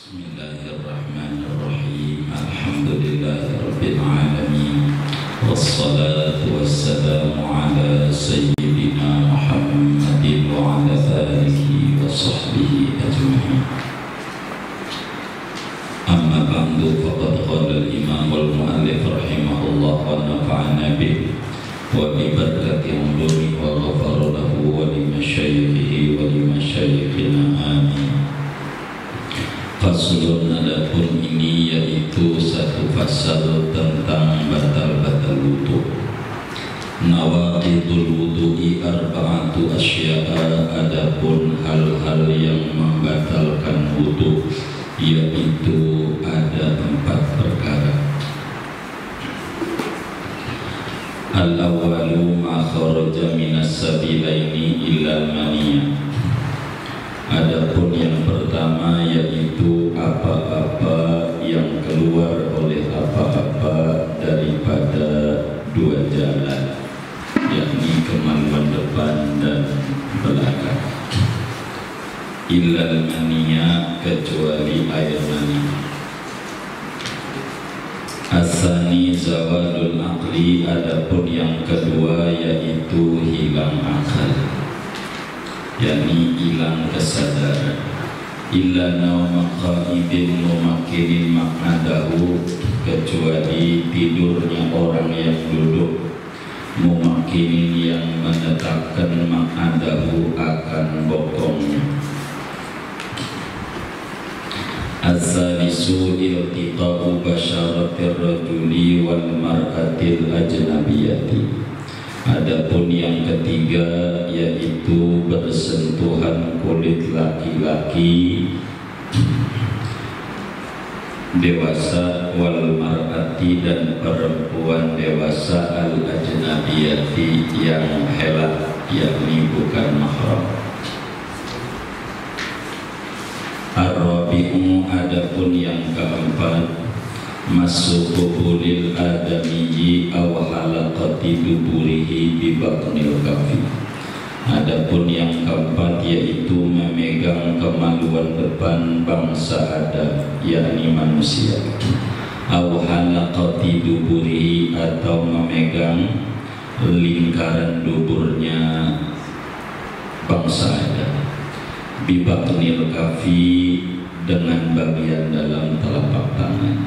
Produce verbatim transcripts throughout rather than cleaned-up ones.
Bismillahirrahmanirrahim. Alhamdulillahirabbil alamin. Wassalatu wassalamu ala sayyidina Muhammadin wa ala alihi wa sahbihi ajma'in. Amma ba'du, faqad qala al-imam wal-mu'allif rahimahullah wa nafa'ana bihi wa bi barakati umurihi wa ghafara lahu wa li masyayikhihi wa li masyayikhina amin. Faslun, adapun ini yaitu satu fasal tentang batal-batal wudu. Nawaqidul wudu'i arba'atu asya'a, adapun hal-hal yang membatalkan wudu yaitu ada empat perkara. Al-awwalu ma kharaja minas sabilaini illa maniyah. Adapun yang pertama yaitu apa-apa yang keluar oleh apa-apa daripada dua jalan, yakni kemaluan depan dan belakang. Illal maniya, kecuali air mani. Asani zawalul aqli, adapun yang kedua yaitu hilang akal, yakni hilang kesadaran. Illa nauma qaidin mumakkinin maq'adahu, kecuali tidurnya orang yang duduk, mumakkinin yang menetapkan maq'adahu akan bokongnya. As-salisu iltiqa'u basyaratir rajuli wal mar'atil ajnabiyati. Adapun yang ketiga yaitu bersentuhan kulit laki-laki dewasa wal mar'ati, dan perempuan dewasa al ajnabiyati yang helat, yakni bukan mahram. Ar-rabi'u, adapun yang keempat, masukubulil adamiyyi aw halaqati duburihi bi batnil kafi. Adapun yang keempat yaitu memegang kemaluan depan bangsa Adam, yakni manusia, aw halaqati duburihi, atau memegang lingkaran duburnya bangsa Adam, bi batnil kafi, dengan bagian dalam telapak tangan.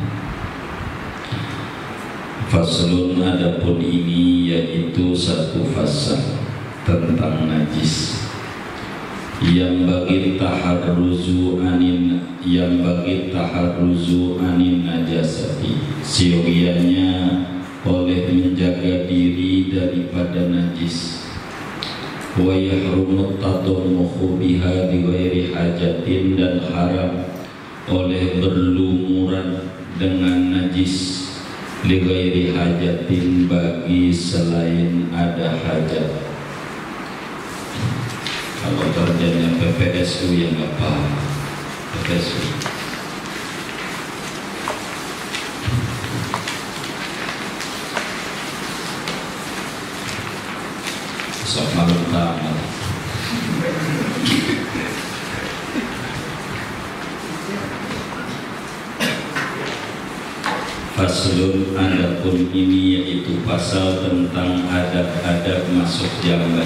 Faslun, adapun ini yaitu satu fasal tentang najis. Yang bagi taharruzu anin yang bagi taharruzu anin najasati, siogiannya oleh menjaga diri daripada najis. Wa yahrumu tadammuhu biha bi ghairi hajatin, dan haram oleh berlumuran dengan najis li ghairi hajatin, bagi selain ada hajat. Kalau kerjanya P P S U yang nggak paham P P S U. Sok malam tamat. Faslun, adapun ini yaitu pasal tentang adab-adab masuk jamban.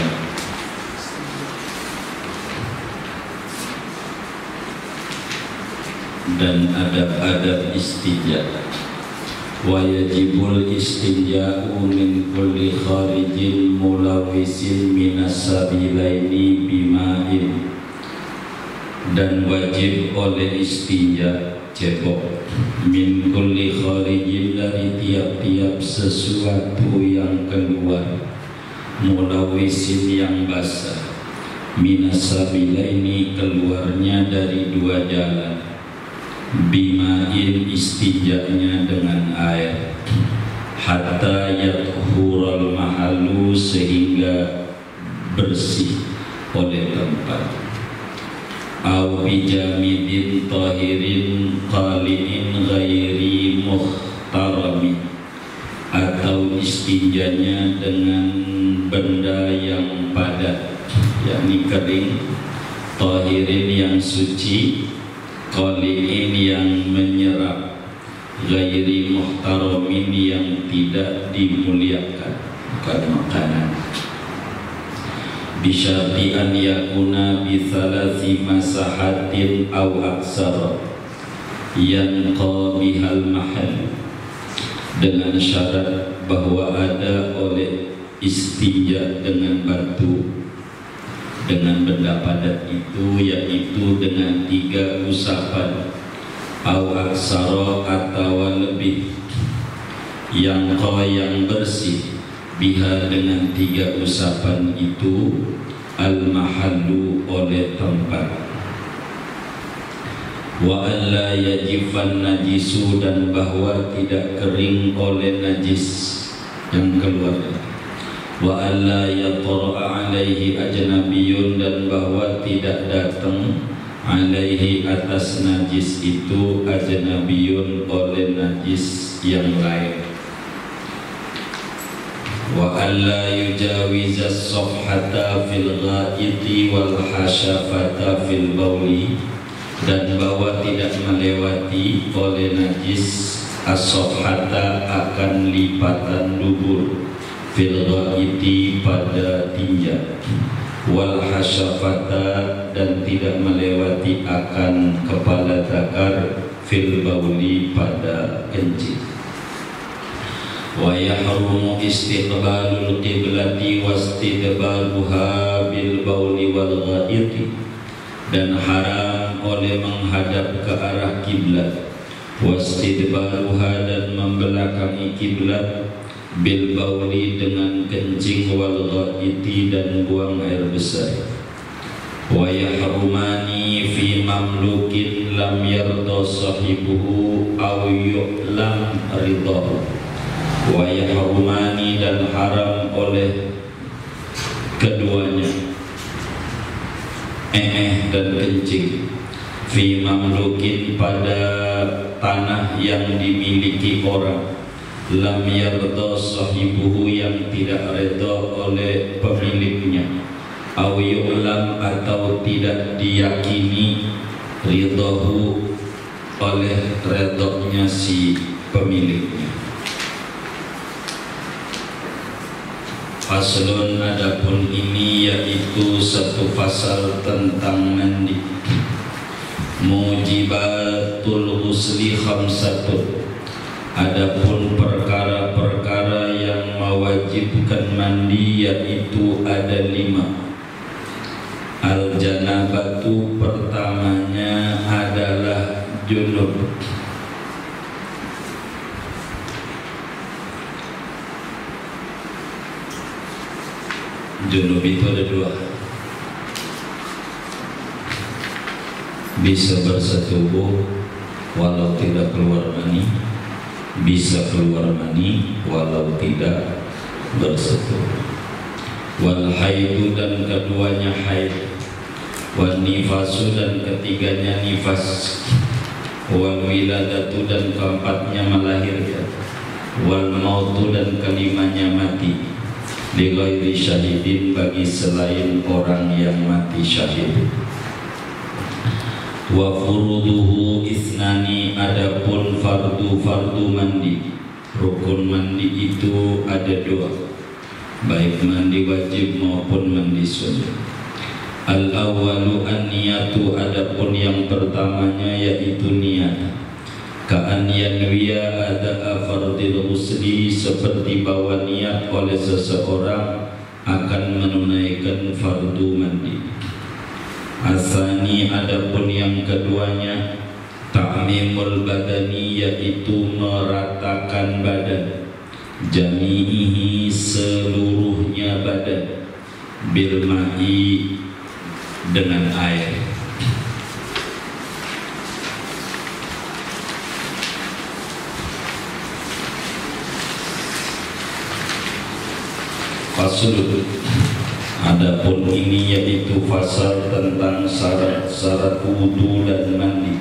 Dan adab-adab istinja. Wa yajibul istinja'u min kulli kharijin mulawisin minas sabilaini bima'in, dan wajib oleh istinja, cebok, min kulli kharijin, dari tiap-tiap sesuatu yang keluar, mulawisin yang basah, minas sabilaini, keluarnya dari dua jalan, bima'in, istinjanya dengan air, hatta yathural mahalu, sehingga bersih oleh tempat, au bijamidin tahirin qali'in ghairi muhtarami, atau istinjanya dengan benda yang padat, yakni kering, tahirin yang suci, qali'in yang menyerap, ghairi muhtaramin yang tidak dimuliakan, bukan makanan. Bisyarti an yakuna bi thalathi masahatin aw aksara yanqa bihal mahal, dengan syarat bahwa ada oleh istinja dengan batu dengan benda padat itu, yaitu dengan tiga usapan au aksara atau lebih, yang kau yang bersih biha dengan tiga usapan itu, al mahallu oleh tempat. Wa an la yajifan najisu, dan bahwa tidak kering oleh najis yang keluar. Wa alla yatara'a alaihi ajnabiyun, dan bahwa tidak datang alaihi atas najis itu ajnabiyun oleh najis yang lain. Wa alla yujawiza as-safhata fil ghaiti wal hasyafata fil bauli, dan bahwa tidak melewati oleh najis as-safhata akan lipatan dubur, fil ghaiti pada tinja, wal hasyafata dan tidak melewati akan kepala zakar, fil bauli pada kencing. Wa yahrumu istiqbalul qiblati wastidbaruha bil bauli wal ghaiti, dan haram oleh menghadap ke arah kiblat, wastidbaruha dan membelakangi kiblat, bil bauli dengan kencing, wal ghaiti dan buang air besar. Wa yahrumani fi mamlukin lam yarda sahibuhu aw yu'lam ridahu. Wa yahrumani dan haram oleh keduanya, eh dan kencing, fi mamlukin pada tanah yang dimiliki orang, lam yarda sahibuhu yang tidak reda oleh pemiliknya, aw yu'lam atau tidak diyakini ridahu oleh redanya si pemiliknya. Faslun, adapun ini yaitu satu pasal tentang mandi. Mujibatul husli khamsatun, adapun perkara-perkara yang mewajibkan mandi yaitu ada lima. Al janabatu, pertamanya adalah junub. Junub itu ada dua, bisa bersetubuh walau tidak keluar mani, bisa keluar mani walau tidak bersetubuh. Wal haidu, dan keduanya haid. Wal nifasu, dan ketiganya nifas. Wal wiladatu, dan keempatnya melahirkan. Wal mautu, dan kelimanya mati. Li ghairi syahidin, bagi selain orang yang mati syahid. Wa furuduhu isnani, adapun fardu-fardu mandi, rukun mandi itu ada dua, baik mandi wajib maupun mandi sunnah. Al awwalu an-niyatu, adapun yang pertamanya yaitu niat. Ka'an yanwiya ada'a fardil husli, seperti bahwa niat oleh seseorang akan menunaikan fardu mandi. Asani, adapun yang keduanya ta'mimul badani, yaitu meratakan badan, jami'ihi, seluruhnya badan, bil ma'i, dengan air. Faslun, adapun ini yaitu fasal tentang syarat-syarat wudu dan mandi.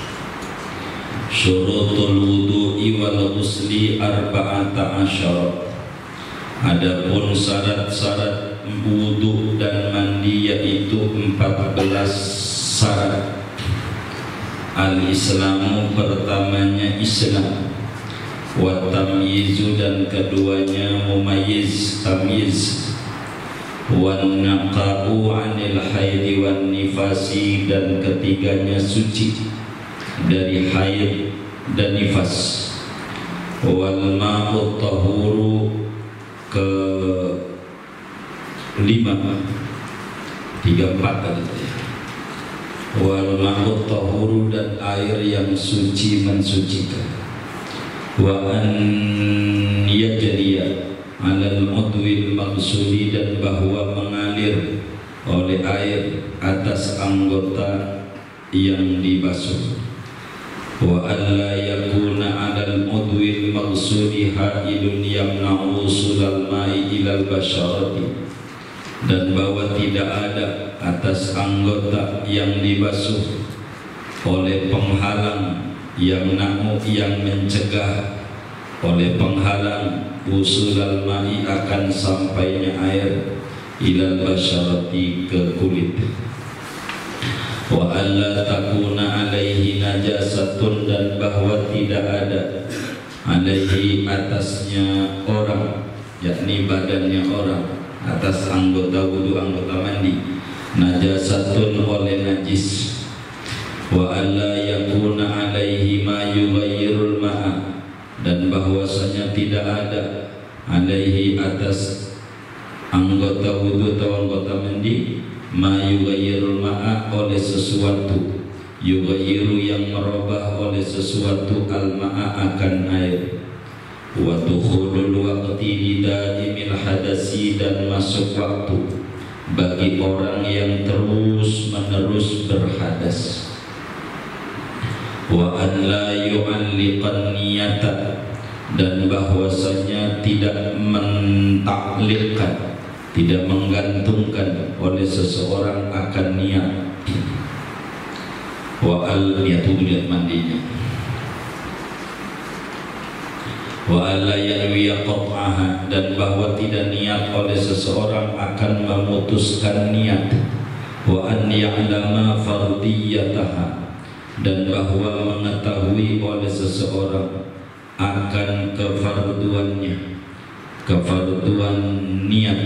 Syurutul wudu'i wal ghusli arba'ata asyara, adapun syarat-syarat wudu dan mandi yaitu empat belas syarat. Al-Islamu pertamanya Islam, wa tamyizu dan keduanya mumayyiz, tamyiz, wan naqa'u 'anil haidi wan nifasi dan ketiganya suci dari haid dan nifas, wal ma'u tahuru ke lima tiga empat tadi, wal ma'u tahuru dan air yang suci mensucikan, wa an yajriya alal udwil maksudi dan bahwa mengalir oleh air atas anggota yang dibasuh, wa alla yakuna alal udwil maksudi hailun yamna'u usulal ma'i ilal basharati dan bahwa tidak ada atas anggota yang dibasuh oleh penghalang yang namu yang mencegah oleh penghalang usulal ma'i akan sampainya air ilal basyarati ke kulit, wa alla takuna alaihi najasatun dan bahwa tidak ada alaihi atasnya orang, yakni badannya orang, atas anggota wudu, anggota mandi, najasatun oleh najis, wa alla yakuna alaihi ma yughayyirul ma'a dan bahwasanya tidak ada alaihi atas anggota wudu atau anggota mandi ma yughayyirul ma'a oleh sesuatu, yughayyiru yang merubah oleh sesuatu al ma'a akan air, wa dukhulul waqti lidaimil hadasi dan masuk waktu bagi orang yang terus menerus berhadas, wa an la yu'alliqan niyata dan bahwasanya tidak mentaklikkan, tidak menggantungkan oleh seseorang akan niat, wa al niatu niat mandinya, wa alla yanwiya qat'aha dan bahwa tidak niat oleh seseorang akan memutuskan niat, wa an ya'lama fardiyataha dan bahwa mengetahui oleh seseorang akan kefarduannya, kefarduan niat,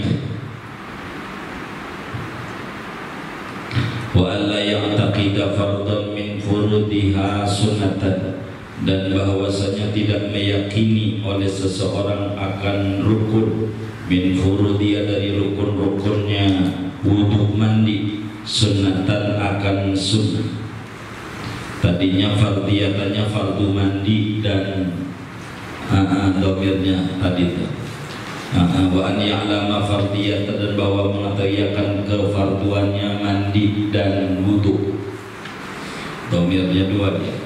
wa alla ya'taqida fardan min furudiha sunnatan dan bahwasanya tidak meyakini oleh seseorang akan rukun min furudiha dari rukun-rukunnya wudu mandi, sunnatan akan sunnah. Tadinya fardiyatannya fardu mandi dan domirnya tadi itu wa an ya'lama fardiyata dan bahwa mengetahui akan kefarduannya mandi dan wudu, domirnya dua dia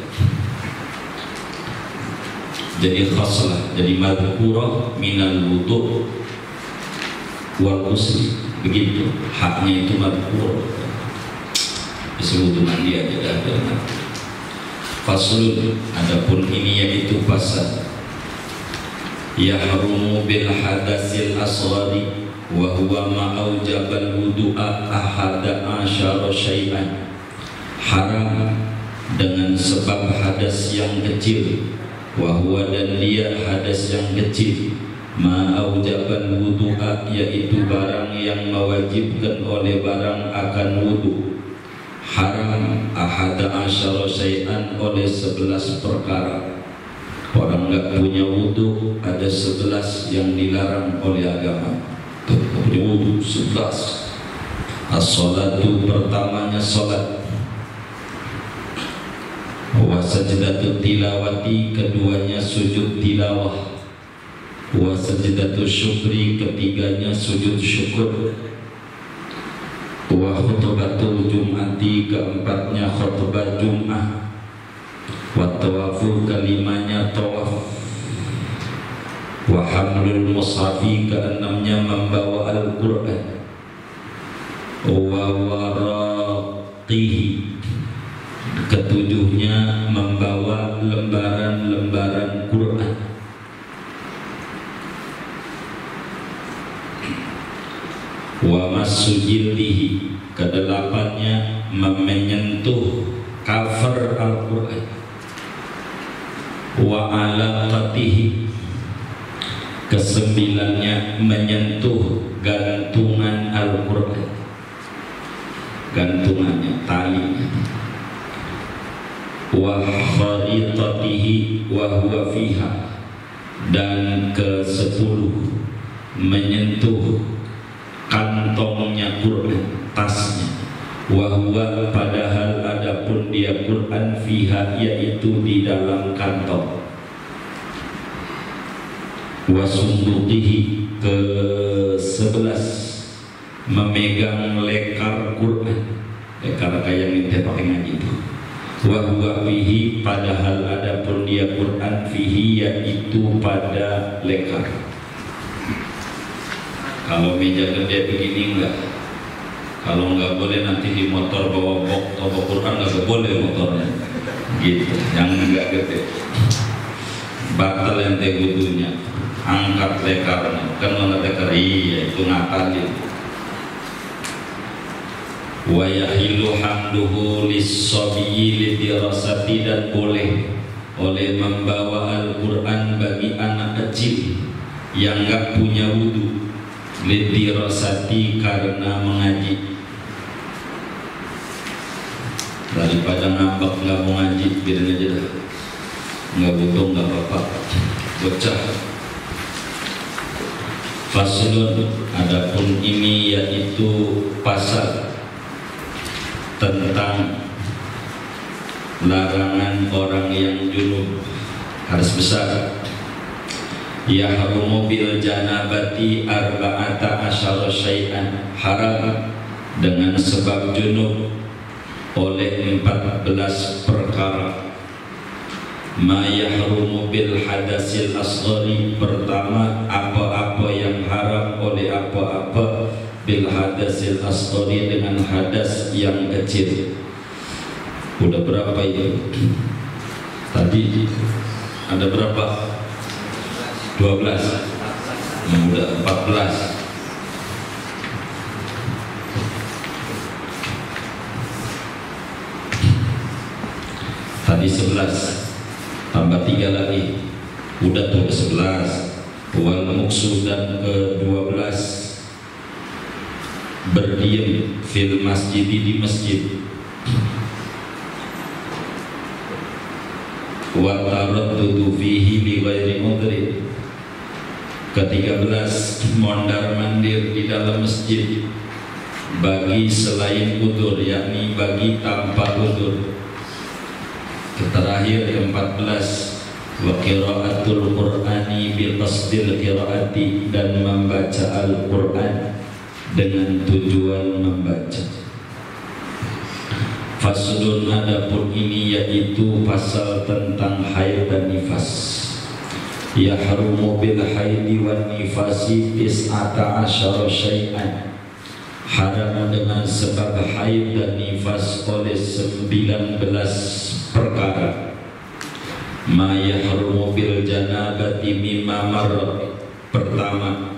jadi khaslah, jadi madhkurah minal wudu wal ghusli, begitu haknya itu madhkurah disebut mandi aja dah ada. Faslun adapun ini yaitu pasal yahrumu bil hadasil asghari wa huwa ma aujabal wudu'a ahada asyara syai'an, haram dengan sebab hadas yang kecil, wa huwa dan dia hadas yang kecil, ma aujabal wudu'a yaitu barang yang mewajibkan oleh barang akan wudu, haram ahada asyara syai'an oleh sebelas perkara. Orang enggak punya wudu ada sebelas yang dilarang oleh agama. Tuh, punya wudu sebelas. As-salatu pertamanya salat. Wa sajdatu tilawati keduanya sujud tilawah. Wa sajdatu syukri ketiganya sujud syukur. Wa khutbatul jum'ati keempatnya khutbah Jum'ah. Wa tawafu kelimanya tawaf. Wa hamlul mushafi keenamnya membawa Al-Quran. Wa waraqihi ketujuhnya membawa lembaran-lembaran Quran. Wa masujildihi kedelapannya menyentuh cover Al-Quran. Al-Quran. Wa alaqatihi, kesembilannya menyentuh gantungan Al-Quran, gantungannya, talinya. Wa kharitatihi wa huwa fiha, dan ke sepuluh menyentuh kantongnya Quran, tasnya. Wa huwa, padahal adapun dia Quran, fiha, yaitu di dalam kantong. Wa sunduqihi, ke sebelas memegang lekar Quran, lekar kayak minta pakai ngaji itu. Wa huwa fihi, padahal adapun dia Quran, fihi, yaitu pada lekar. Kalau meja gede begini enggak, kalau enggak boleh nanti di motor bawa box bawa Quran, enggak boleh motornya gitu, yang enggak gede batal ente butuhnya, angkat lekarnya kan, angkat lekar, iya itu ngakalin. Wa yahilu hamduhu lis-sabiyyi lidirasati, dan boleh oleh membawa Al-Quran bagi anak kecil yang enggak punya wudu, lidirasati, karena mengaji. Daripada ngambek nggak mau ngaji, biarin aja dah, nggak butuh nggak apa-apa, bocah. Faslun, adapun ini yaitu pasal tentang larangan orang yang junub, harus besar. Yahrumu bil janabati arba'ata asyara syai'an, haram dengan sebab junub oleh empat belas perkara. Ma yahrumu bil hadasil asghari, pertama apa-apa yang haram oleh apa-apa bil hadasil asghari, dengan hadas yang kecil. Udah berapa itu? Tadi ada berapa? dua belas. Udah empat belas. Tadi sebelas, tambah tiga lagi, udah tuh ke sebelas. Wal muqsud, dan ke dua belas berdiam fil masjid, di masjid. Wa taraddudu fihi li ghairi mudri, ke tiga belas mondar mandir di dalam masjid bagi selain udur, yakni bagi tanpa udur. Terakhir ke empat belas wa qiraatul qur'ani bi qasdil qiraati, dan membaca Al-Qur'an dengan tujuan membaca. Faslun, adapun ini yaitu pasal tentang haid dan nifas. Yahrumu bil haidi wan nifasi tis'ata asyara syai'an, haram dengan sebab haid dan nifas oleh sembilan belas perkara. Ma yahrumu bil janabati mimma marra, pertama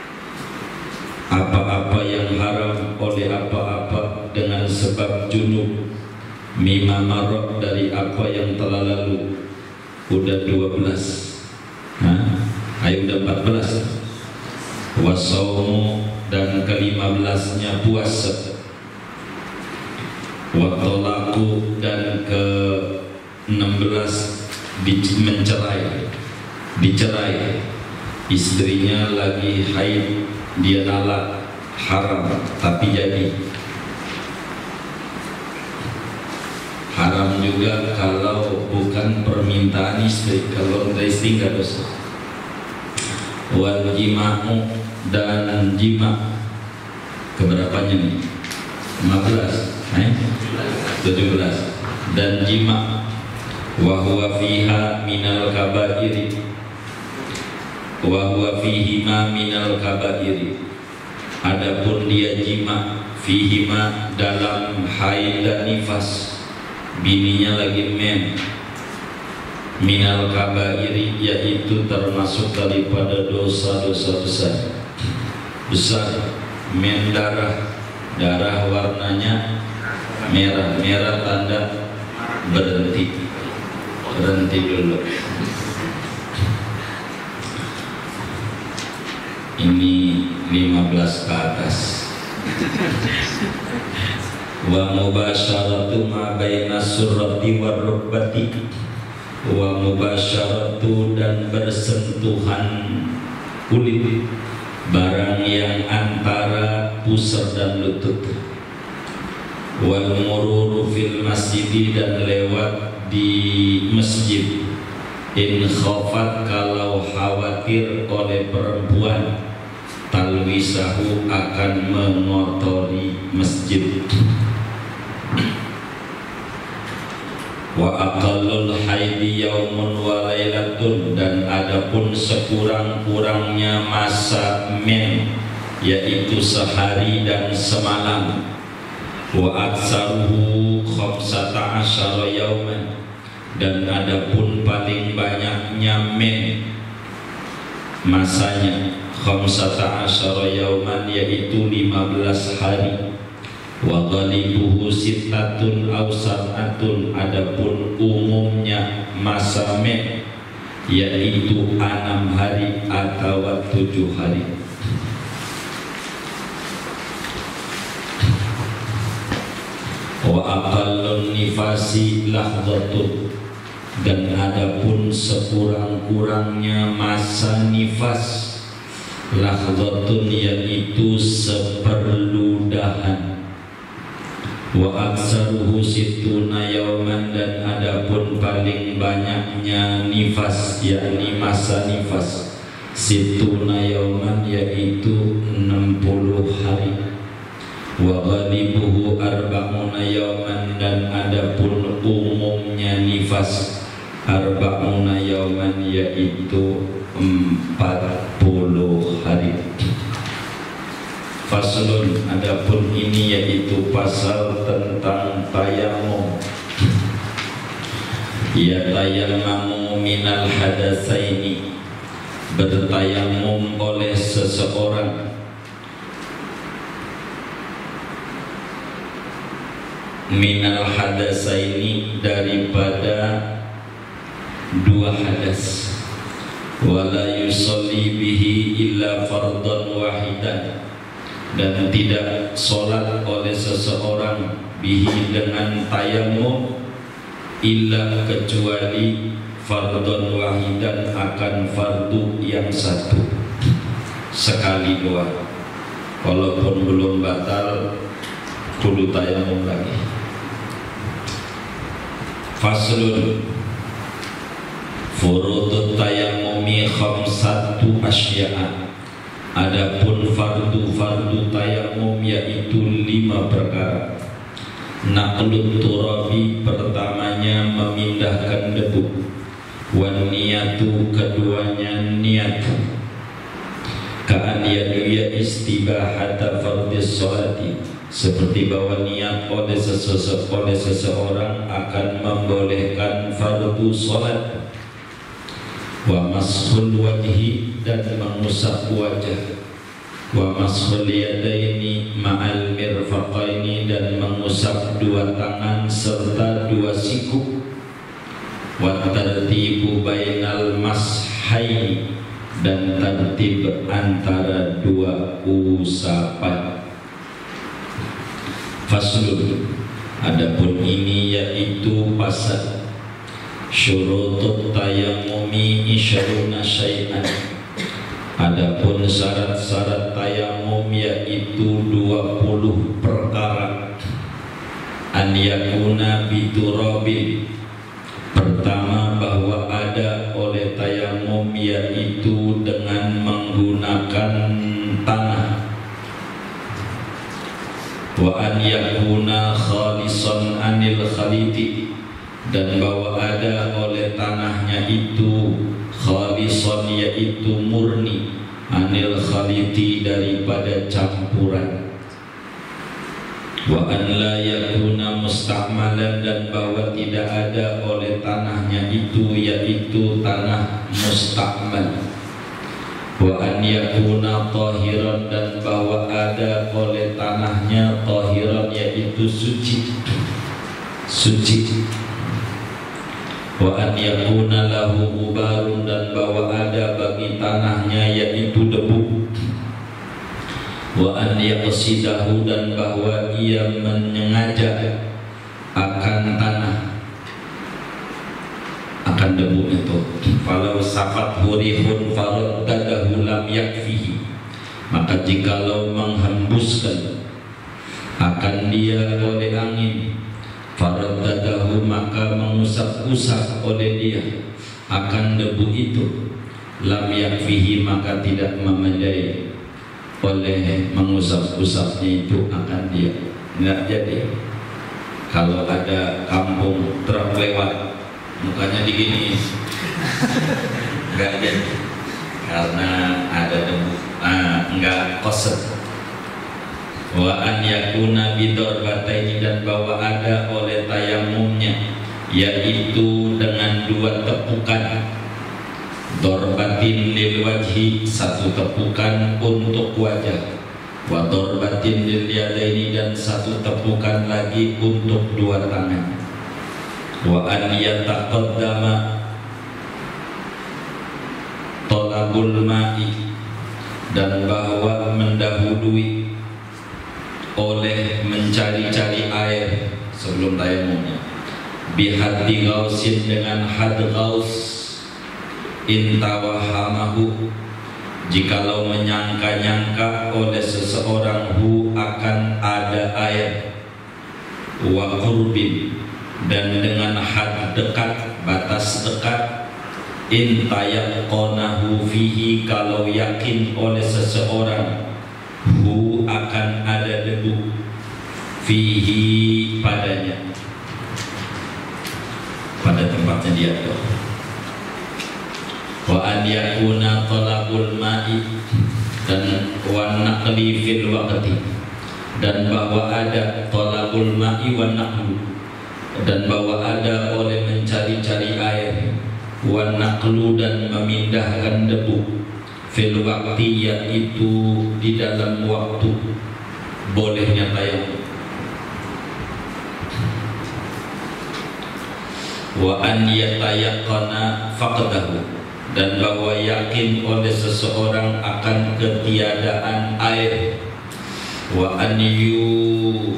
apa-apa yang haram oleh apa-apa dengan sebab junub, mimma marra, dari apa yang telah lalu. Udah dua belas. Nah, ayo udah empat belas. Wasaumu, dan kelima belasnya puasa. Watolaku, dan ke enam belas mencerai, dicerai. Istrinya lagi haid, dia nolak, haram, tapi jadi. Haram juga kalau bukan permintaan istri, kalau dari istri nggak dosa. Wal jima'u, dan jima, keberapanya nih? lima belas, eh? tujuh belas. Dan jima, wa huwa fiha minal kabairi, wa huwa fihi ma minal kabairi, adapun dia jima, fihi ma, dalam haid dan nifas, bininya lagi men, minal kabairi, yaitu termasuk daripada dosa-dosa besar. Besar, men darah, darah warnanya merah, merah tanda berhenti berhenti dulu. Ini lima belas ke atas. Wa mubasyaratu ma baina surrati war rukbati, wa mubasyaratu dan bersentuhan kulit barang yang antara pusar dan lutut, wal mururu fil masjid dan lewat di masjid, in khafat kalau khawatir oleh perempuan talwisahu akan mengotori masjid. Wa aqallul haidi yaumun wa lailatun, dan adapun sekurang-kurangnya masa men yaitu sehari dan semalam. Wa aksaruhu khamsata asyara yauman, dan adapun paling banyaknya men masanya khamsata asyara yauman yaitu lima belas hari. Wa ghalibuhu sittatun aw sab'atun, adapun umumnya masa men yaitu enam hari atau tujuh hari. Wa aqallun nifasi lahdhatun, dan adapun sekurang-kurangnya masa nifas lahdhatun yaitu seperludahan. Wa aksaruhu sittuna yauman, dan adapun paling banyaknya nifas yakni masa nifas sittuna yauman yaitu enam puluh hari. Wa ghalibuhu arba'una yauman, dan adapun umumnya nifas arba'una yauman yaitu empat puluh hari. Faslun, adapun ini yaitu pasal tentang tayamum. Ya tayammamu minal hadatsaini, bertayamum oleh seseorang minal hadatsaini daripada dua hadas, wala yusalli bihi illa fardhan wahidan, dan tidak sholat oleh seseorang bihi dengan tayamum illa kecuali fardhon wahidan akan fardu yang satu sekali doang, walaupun belum batal kudu tayamum lagi. Faslun, furudut tayammumi khamsatu asya'a, adapun fardu-fardu tayamum yaitu lima perkara. Naqlut turabi, pertamanya memindahkan debu. Wan niyatu, keduanya niat. Ka'an yaduya istibahata fardis sholati, seperti bahwa niat oleh, sese oleh seseorang akan membolehkan fardu sholat. Wa mashul wajhi, dan mengusap wajah. Wa mashul yadaini ma'al mirfaqaini, dan mengusap dua tangan serta dua siku. Wa tartibu bainal mashaini, dan tertib antara dua usapan. Faslun, adapun ini yaitu pasal syurutut tayammumi isyaruna syai'an, adapun syarat-syarat tayamum yaitu dua puluh perkara. An yakuna biturabi, pertama bahwa ada oleh tayamum yaitu dengan menggunakan tanah. Wa an yakuna khalisan anil khaliti, dan bahwa ada oleh tanahnya itu khalisan yaitu murni, anil khaliti daripada campuran. Wa an la yakuna musta'malan, dan bahwa tidak ada oleh tanahnya itu yaitu tanah musta'mal. Wa an yakuna tahiran, dan bahwa ada oleh tanahnya tahiran yaitu suci. Suci. wa an yakuna lahu ubarun, dan bahwa ada bagi tanahnya yaitu debu, wa an yaqsidahu, dan bahwa ia menyengaja akan tanah, akan debu itu. Falau safat hurihun faraddadahu lam yakfihi, maka jikalau menghembuskan akan dia oleh angin, faraddadahu, maka mengusap-usap oleh dia akan debu itu, lam yakfihi, maka tidak memadai oleh mengusap-usapnya itu akan dia. Enggak jadi. Kalau ada kampung truk lewat mukanya digini, enggak jadi, karena ada debu, ah, enggak koset. Wa an yakuna bidarbataini, dan bahwa ada oleh tayamumnya yaitu dengan dua tepukan, dorbatin lil wajhi, satu tepukan untuk wajah, wa dorbatin lil yadaini, dan satu tepukan lagi untuk dua tangan. Wa an yataqaddama talabul ma'i, dan bahwa mendahului oleh mencari-cari air sebelum tayamumnya, bihaddi gausin, dengan had gaus, intawahamahu, jikalau menyangka-nyangka oleh seseorang hu akan ada air, wa qurbin, dan dengan had dekat, batas dekat, intayaqonahu fihi, kalau yakin oleh seseorang hu akan ada debu, fihi, padanya, pada tempatnya dia tuh. Wa an yakuna talabul ma'i, dan wa naqli fil waqti, dan bahwa ada talabul ma'i wa naqlu, dan bahwa ada oleh mencari-cari air, wa naqlu, dan memindahkan debu, fil waqti, yaitu di dalam waktu bolehnya tayamum. Wa an yatayaqqana faqdahu, dan bahwa yakin oleh seseorang akan ketiadaan air, wa an yu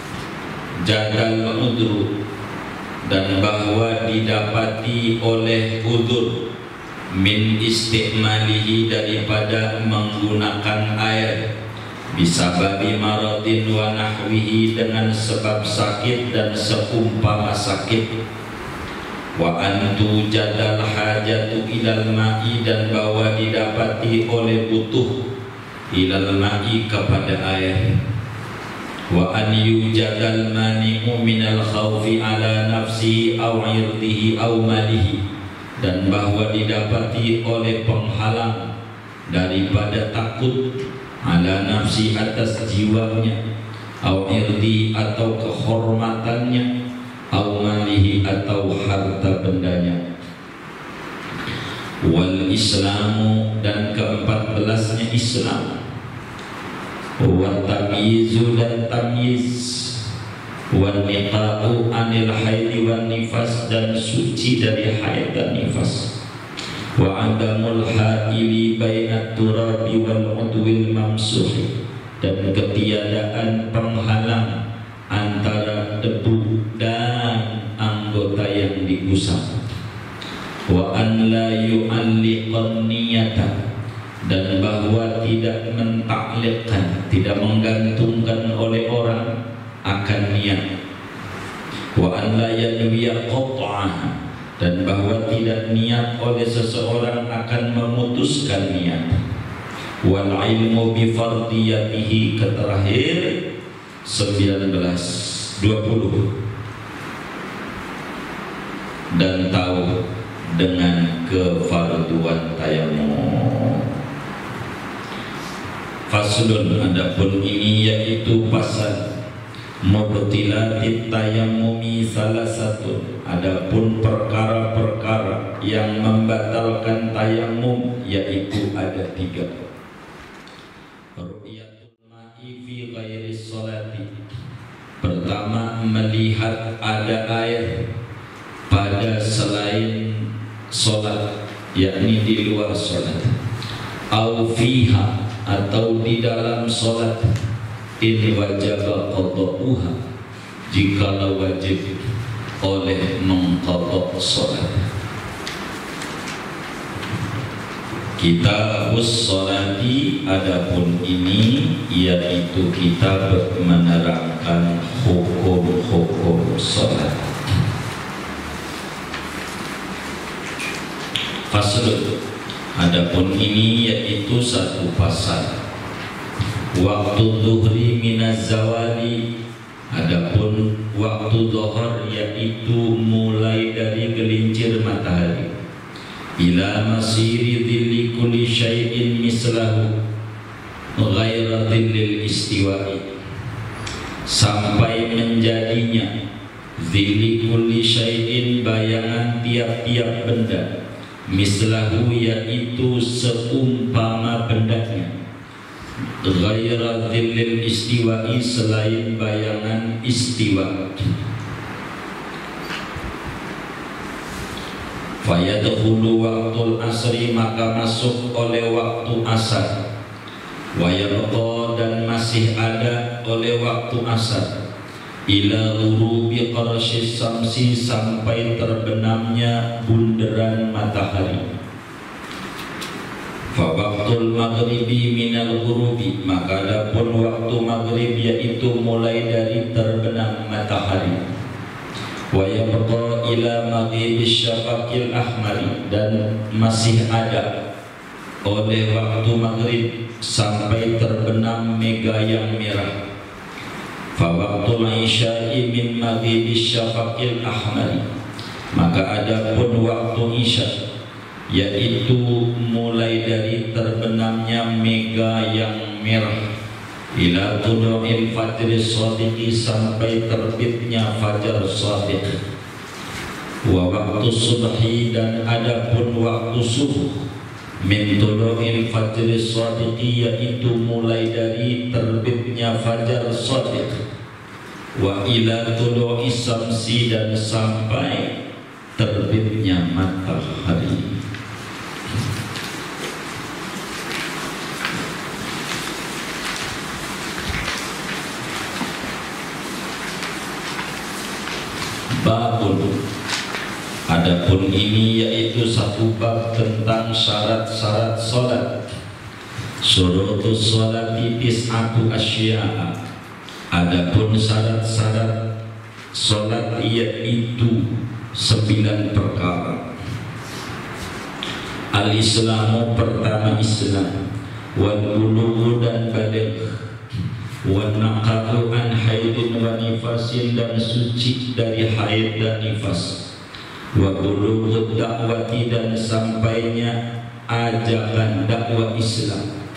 jadal udru, dan bahwa didapati oleh udur, min istimalihi, daripada menggunakan air, bisababi maradin wa nahwihi, dengan sebab sakit dan seumpama sakit, wa antu jadal hajatu ilal ma'i, dan bahwa didapati oleh butuh ilal ma'i, kepada air, wa an yujadal mani'u minal khawfi ala nafsi aw irdihi aw malihi, dan bahwa didapati oleh penghalang daripada takut, ala nafsi, atas jiwanya, aw irdi, atau kehormatannya, aw malihi, atau harta bendanya. Wal islamu, dan keempat belasnya Islam, wa tamyizu, dan tamyiz, wa niqa'u anil haidi wan nifas, dan suci dari haid dan nifas, wa adamul ha'ili bainat turabi wal udwil mamsuhi, dan ketiadaan penghalang antara debu dan anggota yang diusap, wa an la yu'alliqan niyata, dan bahwa tidak mentaklikkan, tidak menggantungkan oleh orang akan niat, wa an la yanwiya qat'ah, dan bahwa tidak niat oleh seseorang akan memutuskan niat, wal ilmu bi fardiyatihi, keterakhir sembilan belas, dua puluh, dan tahu dengan kefarduan tayamum. Faslun, adapun ini yaitu pasal mubtilatit tayammumi salah satu, adapun perkara-perkara yang membatalkan tayamum yaitu ada tiga. Ru'yatul ma'i fi ghairi sholati, pertama melihat ada air pada selain solat, yakni di luar solat, au fiha atau di dalam solat, in wajaba qada'uha jikalau wajib oleh mengqadha solat. Kitabus sholati, adapun ini yaitu kitab menerangkan hukum-hukum sholat. Fasl, adapun ini yaitu satu pasal. Waktu zuhri minaz zawali, adapun waktu zuhur yaitu mulai dari gelincir matahari, ila masiri dhilli kulli syai'in mislahu ghaira dhillil istiwa'i, sampai menjadinya dhilli kulli syai'in, bayangan tiap-tiap benda, mislahu yaitu seumpama bendanya, ghaira dhillil istiwa'i selain bayangan istiwa. Fayadkhulu waktul asri, maka masuk oleh waktu asar. Wayabqa, dan masih ada oleh waktu asar. Ila ghurubi qarsyis samsi, sampai terbenamnya bunderan matahari. Fa waktul maghribi minal ghurubi, maka adapun waktu maghrib yaitu mulai dari terbenam matahari. Wa yabqa ila maghibis syafaqil ahmari, dan masih ada oleh waktu maghrib sampai terbenam mega yang merah. Fa waqtul isya'i min maghibis syafaqil ahmari, maka adapun waktu isya yaitu mulai dari terbenamnya mega yang merah, ila tulu'il fajri shadiqi, sampai terbitnya fajar shadiq. Wa waktu subhi, dan adapun waktu subuh, min tulu'il fajri shadiqi, yaitu mulai dari terbitnya fajar shadiq. Wa ila tulu'is samsi, dan sampai terbitnya matahari. Babun, adapun ini yaitu satu bab tentang syarat-syarat salat. Syurutus sholati tis'atu asya'a, adapun syarat-syarat salat yaitu sembilan perkara. Al-Islamu, pertama Islam, wal bulughu, dan baligh, wan naqatu an haidin wa nifasin, dan suci dari haid dan nifas, wa bulughud da'wati, dan sampainya ajakan dakwah Islam,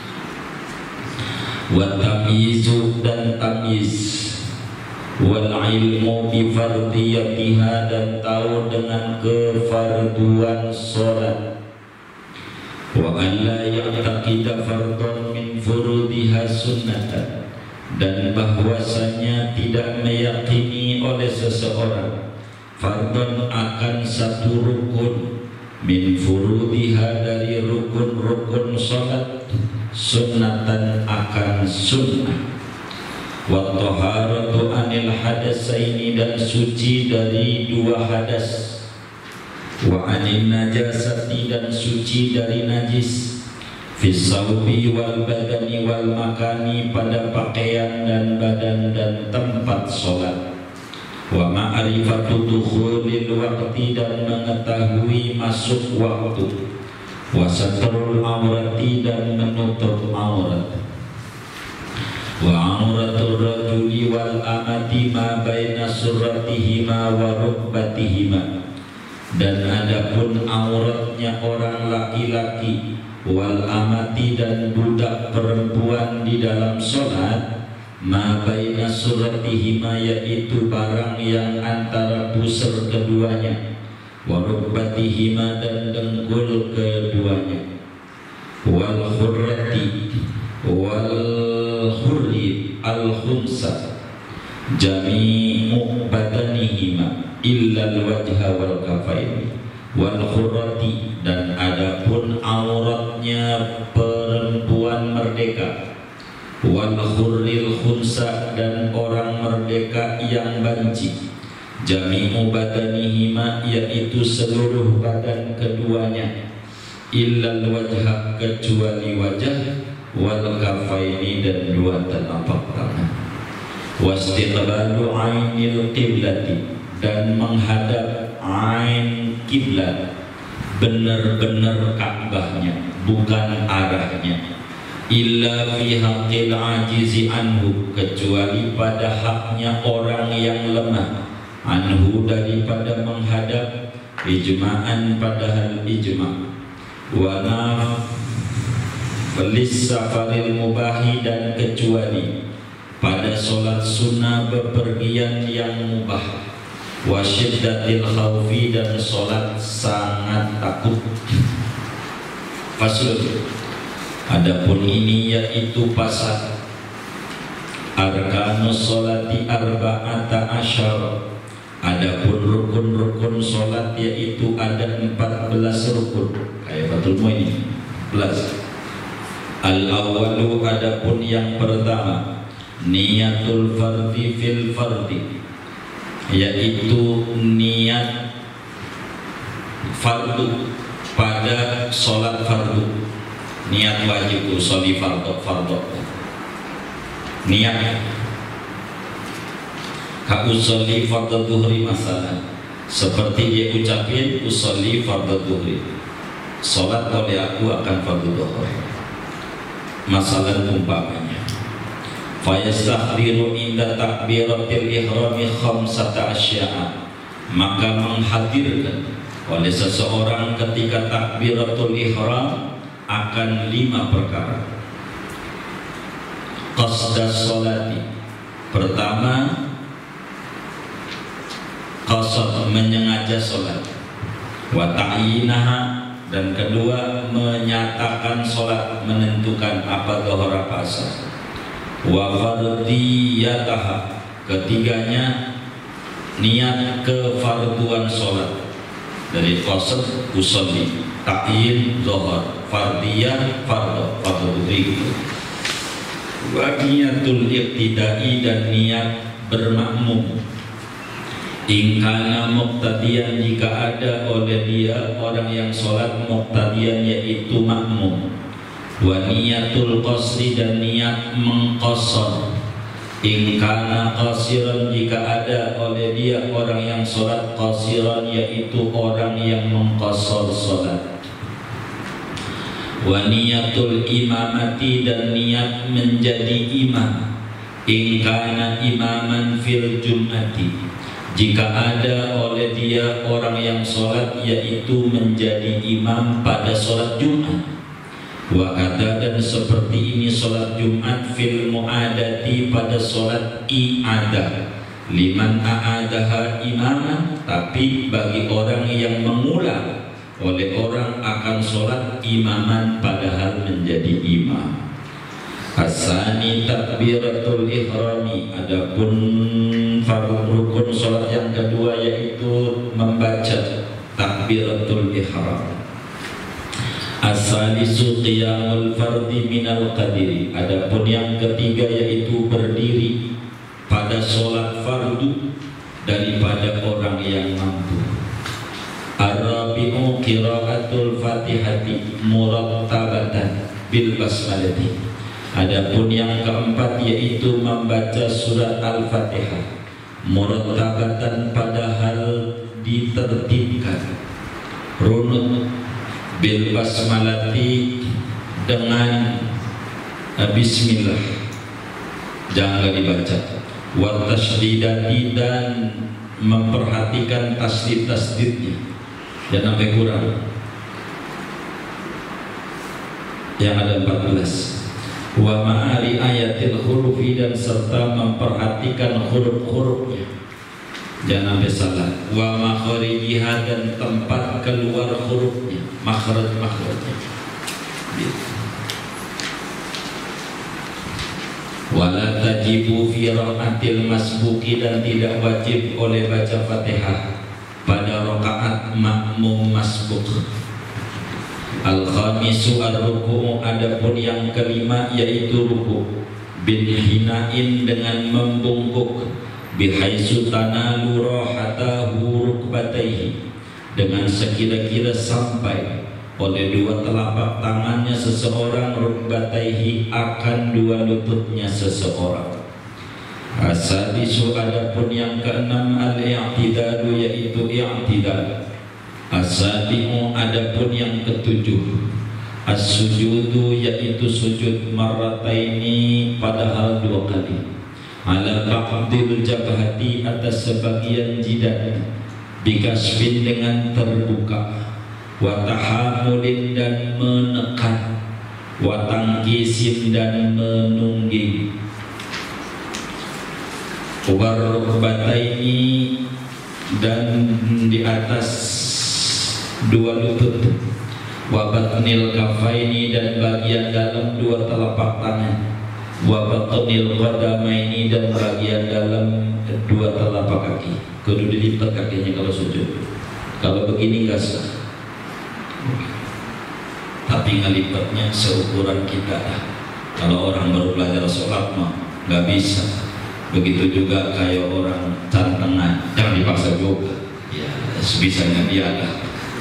wa tamyizu, dan tamyiz, wal ilmu bi fardiyatiha, dan tahu dengan kefarduan salat, wa an la ya'taqida fardhan min furudiha sunnatan, dan bahwasanya tidak meyakini oleh seseorang fardhan akan satu rukun, min furudiha, dari rukun-rukun salat, sunnatan akan sunnah, wa taharatu anil hadasaini, dan suci dari dua hadas, wa anin najasati, dan suci dari najis, fis sawbi wal badani wal makani, pada pakaian dan badan dan tempat sholat, wa ma'rifatu dukhulil waqti, dan mengetahui masuk waktu, wa satrul aurati, dan menutup aurat, wa auratul rajuli wal amati ma baina surratihima wa rukbatihima, dan adapun auratnya orang laki-laki, wal amati, dan budak perempuan di dalam sholat, ma baina surratihima, yaitu barang yang antara pusar keduanya, wa rukbatihima, dan dengkul keduanya, wal khurrati, wal khurri al khumsa, jami'u badanihima illal wajha wal kafaini, wal khurrati, dan adapun auratnya perempuan merdeka, wal khurril khunsa, dan orang merdeka yang banci, jami'u badanihima, yaitu seluruh badan keduanya, illal wajha, kecuali wajah, wal kafaini, dan dua telapak tangan, wastiqbalu ainil qiblati, dan menghadap ain kiblat, benar-benar Ka'bahnya, bukan arahnya, illa fi haqqil ajizi anhu, kecuali pada haknya orang yang lemah, anhu, daripada menghadap, ijma'an, padahal ijma', wa naflis safaril mubahi, dan kecuali pada solat sunnah bepergian yang mubah, wa syiddatil khawfi, dan solat sangat takut. Faslun, adapun ini yaitu pasal arkanus sholati arba'ata asyara, adapun rukun-rukun solat yaitu ada empat belas rukun, kayak Fathul Mu'in belas. Al-awwalu, adapun yang pertama, niyatul fardi fil fardi, yaitu niat fardu pada solat fardu, niat wajib usolli fardu fardu, niat ka usolli fardu duhri masalah, seperti dia ucapin usolli fardu duhri, solat oleh aku akan fardu duhri, masalah umpamanya. Fayastakhdiru inda takbiratil ihrami khamsata asya'a, maka menghadirkan oleh seseorang ketika takbiratul ihram akan lima perkara. Qasdas sholati, pertama qasad, menyengaja sholat, wa ta'yinaha, dan kedua menyatakan sholat, menentukan apa dhuhr apa asar, wa fardiyataha, ketiganya niat kefarduan sholat, dari qasad usolli, ta'yin dhuhr, fardiyah fardhu fardhu itu, wa niyatul iqtidai, dan niat bermakmum, ingkana muqtadiyan, jika ada oleh dia orang yang sholat muqtadiyan yaitu makmum, wa niyatul qasri, dan niat mengqasar, ingkana qasiran, jika ada oleh dia orang yang sholat qasiran yaitu orang yang mengqasar sholat, wa niyatul imamati, dan niat menjadi imam, ingkana imaman fil jum'ati, jika ada oleh dia orang yang sholat yaitu menjadi imam pada sholat Jumat, wa kata, dan seperti ini sholat Jumat fil mu'adati, pada sholat i'adah, liman a'adaha imaman, tapi bagi orang yang mengulang oleh orang akan sholat imaman padahal menjadi imam. Asani takbiratul ihrami, adapun fardu rukun sholat yang kedua yaitu membaca takbiratul ihram. Asalisu qiyamul fardi minal qadiri, adapun yang ketiga yaitu berdiri pada sholat fardu daripada orang yang mampu. Ar-rabi'u qiraatul fatihati murattabatan bil basmalati, adapun yang keempat yaitu membaca surat al-fatihah murattabatan, padahal ditertibkan runut, bil basmalati, dengan bismillah, jangan dibaca, wa tasdidati, dan memperhatikan tasdid-tasdidnya, jangan sampai kurang, yang ada empat belas, wa ma'ari ayatil hurufi, dan serta memperhatikan huruf-hurufnya, jangan sampai salah, wa makharijiha, dan tempat keluar hurufnya, makhraj-makhrajnya. Wala tajibu fi rakaatil masbuki, dan tidak wajib oleh baca Fatihah pada rakaat makmum masbuk. Al-khamisu ar-ruku', adapun yang kelima yaitu ruku' bil hinain dengan membungkuk, bihaitsu tanalu rahatahu rukbataihi, dengan sekira-kira sampai oleh dua telapak tangannya seseorang rukbataihi akan dua lututnya seseorang. Asadisu, adapun yang keenam al-i'tidalu yaitu i'tidal. Asadimu, adapun yang ketujuh as-sujudu yaitu sujud marrataini, padahal dua kali, ala ba'dil jabhati, atas sebagian jidat, bikasfin dengan terbuka, wa tahamulin dan menekan, wa tangkisin dan menungging, warubataini dan di atas dua lutut, wa batnil kafaini dan bagian dalam dua telapak tangan, wa batnil qadamaini dan bagian dalam dua telapak kaki. Kudu dilipat kakinya kalau sujud. Kalau begini enggak sah. Tapi ngelipatnya seukuran kita. Kalau orang baru belajar sholat mah nggak bisa. Begitu juga kayak orang cantengan, jangan dipaksa juga. Ya, sebisanya dia lah.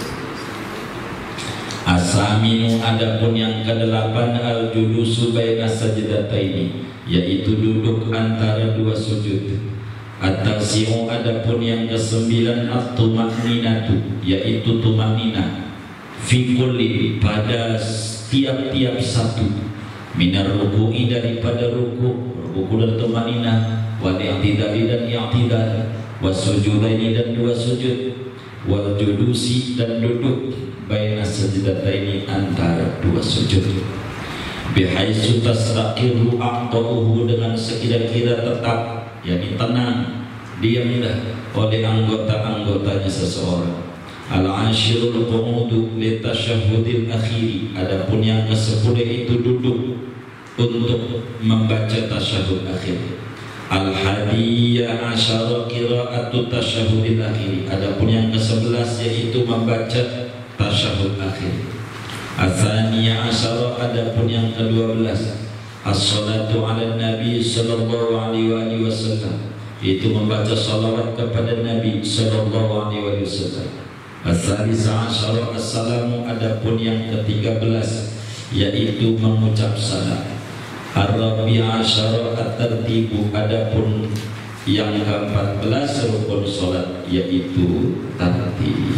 Asaminu, adapun yang kedelapan al-julusu baina sajdataini, yaitu duduk antara dua sujud. At-tasi'u, adapun yang kesembilan at-tumaninatu, yaitu tumanina fi kulli, pada tiap-tiap satu, minar ruku'i, daripada ruku', ruku' dan tumanina, wal i'tidali dan i'tidal, was sujudaini dan dua sujud, wal julusi dan duduk, baina sajdataini antara dua sujud, bihaitsu tastaqiru aqdahu, dengan sekira-kira tetap, yakni tenang, diam dah oleh anggota-anggotanya seseorang. Al-ashirul qu'udu li tasyahhudil akhiri, adapun yang kesepuluh itu duduk untuk membaca tasyahud akhir. Al-hadiyya asyara qira'atu tasyahudil akhiri, adapun yang kesebelas yaitu membaca tasyahud akhir. Ats-tsaniyah asyara, adapun yang kedua belas as-salatu ala nabi sallallahu alaihi wasallam, itu membaca salawat kepada Nabi sallallahu alaihi wasallam. Ats-tsalitsah asyara as-salamu, adapun yang ketiga belas yaitu mengucap salam. Ar-rabi'ah asyara at-tartibu, adapun yang keempat belas rukun salat yaitu tartib.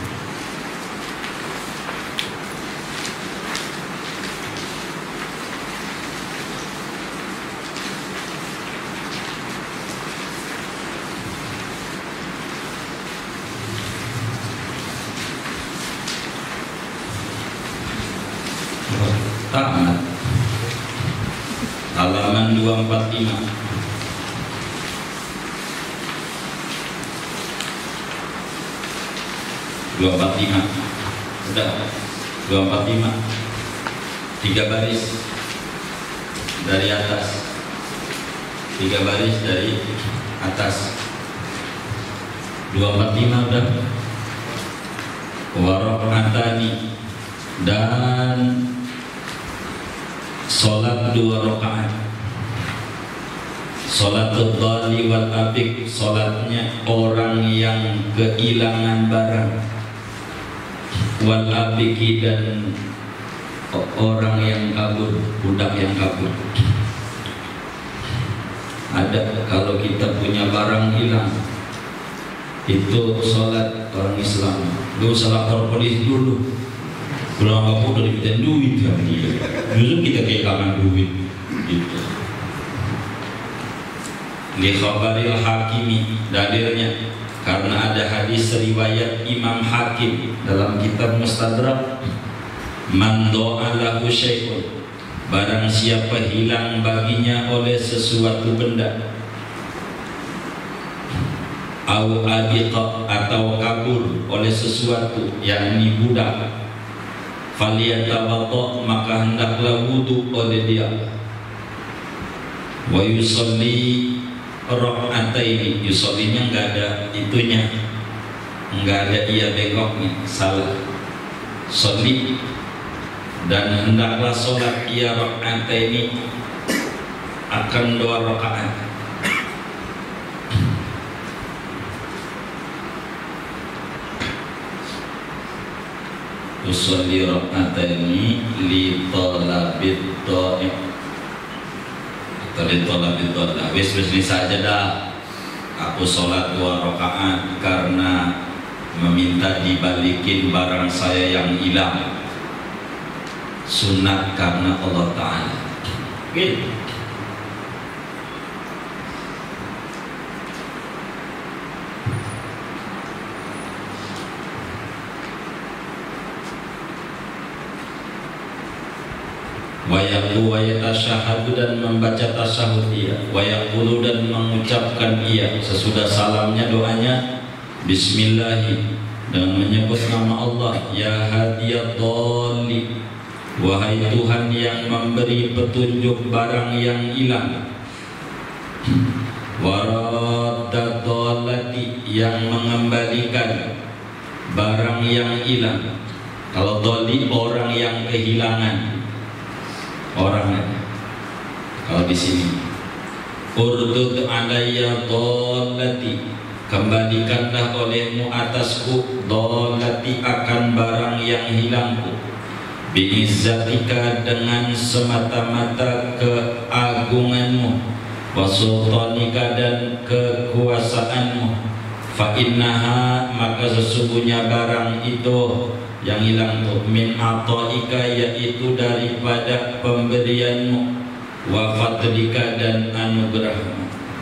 Tamat. Halaman dua empat lima. dua empat lima. Sudah. dua empat lima. Tiga baris dari atas. Tiga baris dari atas. dua empat lima udah. Warakatani, dan sholat dua rakaat. Sholatul dhali wal abik, sholatnya orang yang kehilangan barang, wal abiki, dan orang yang kabur, budak yang kabur. Ada kalau kita punya barang hilang, itu sholat orang Islam. Lu salah lapor polisi dulu. Kalau nggak mau udah diminta duit kan dia. Justru kita kehilangan duit. Gitu. Li khabaril hakimi, dalilnya karena ada hadis riwayat Imam Hakim dalam kitab Mustadrak, man do'a lahu syai'un, barang siapa hilang baginya oleh sesuatu benda, au abiqa, atau kabur oleh sesuatu, yakni budak, faliyatawadda, maka hendaklah wudu oleh dia, wa yusalli raka'ataini, yusallinya enggak ada itunya, enggak ada ia bengkoknya, salah. Sholli, dan hendaklah sholat ia rakaat ini akan dua rakaat. Usolli rakaataini li talabit dha'i li talabit dha'i. Wis wis ini saja dah. Aku sholat dua rakaat karena meminta dibalikin barang saya yang hilang. Sunat karena Allah Ta'ala. Gitu. Wayaqulu wa yatasyahadu, dan membaca tasyahud ia. Wayaqulu, dan mengucapkan ia sesudah salamnya doanya Bismillahi, dan menyebut nama Allah. Ya hadiyad dhalli, wahai Tuhan yang memberi petunjuk barang yang hilang. Waradda dhalati, yang mengembalikan barang yang hilang. Kalau dhalli orang yang kehilangan, orangnya. Kalau di sini urdud alayya dhalati, kembalikanlah olehmu atasku dhalati, akan barang yang hilangku. Biizzatika, dengan semata-mata keagunganmu. Wasultanika, dan kekuasaanmu. Fa innaha, maka sesungguhnya barang itu yang hilang tuh min ataika, yaitu daripada pemberianmu. Wa fadlika, dan anugerahmu.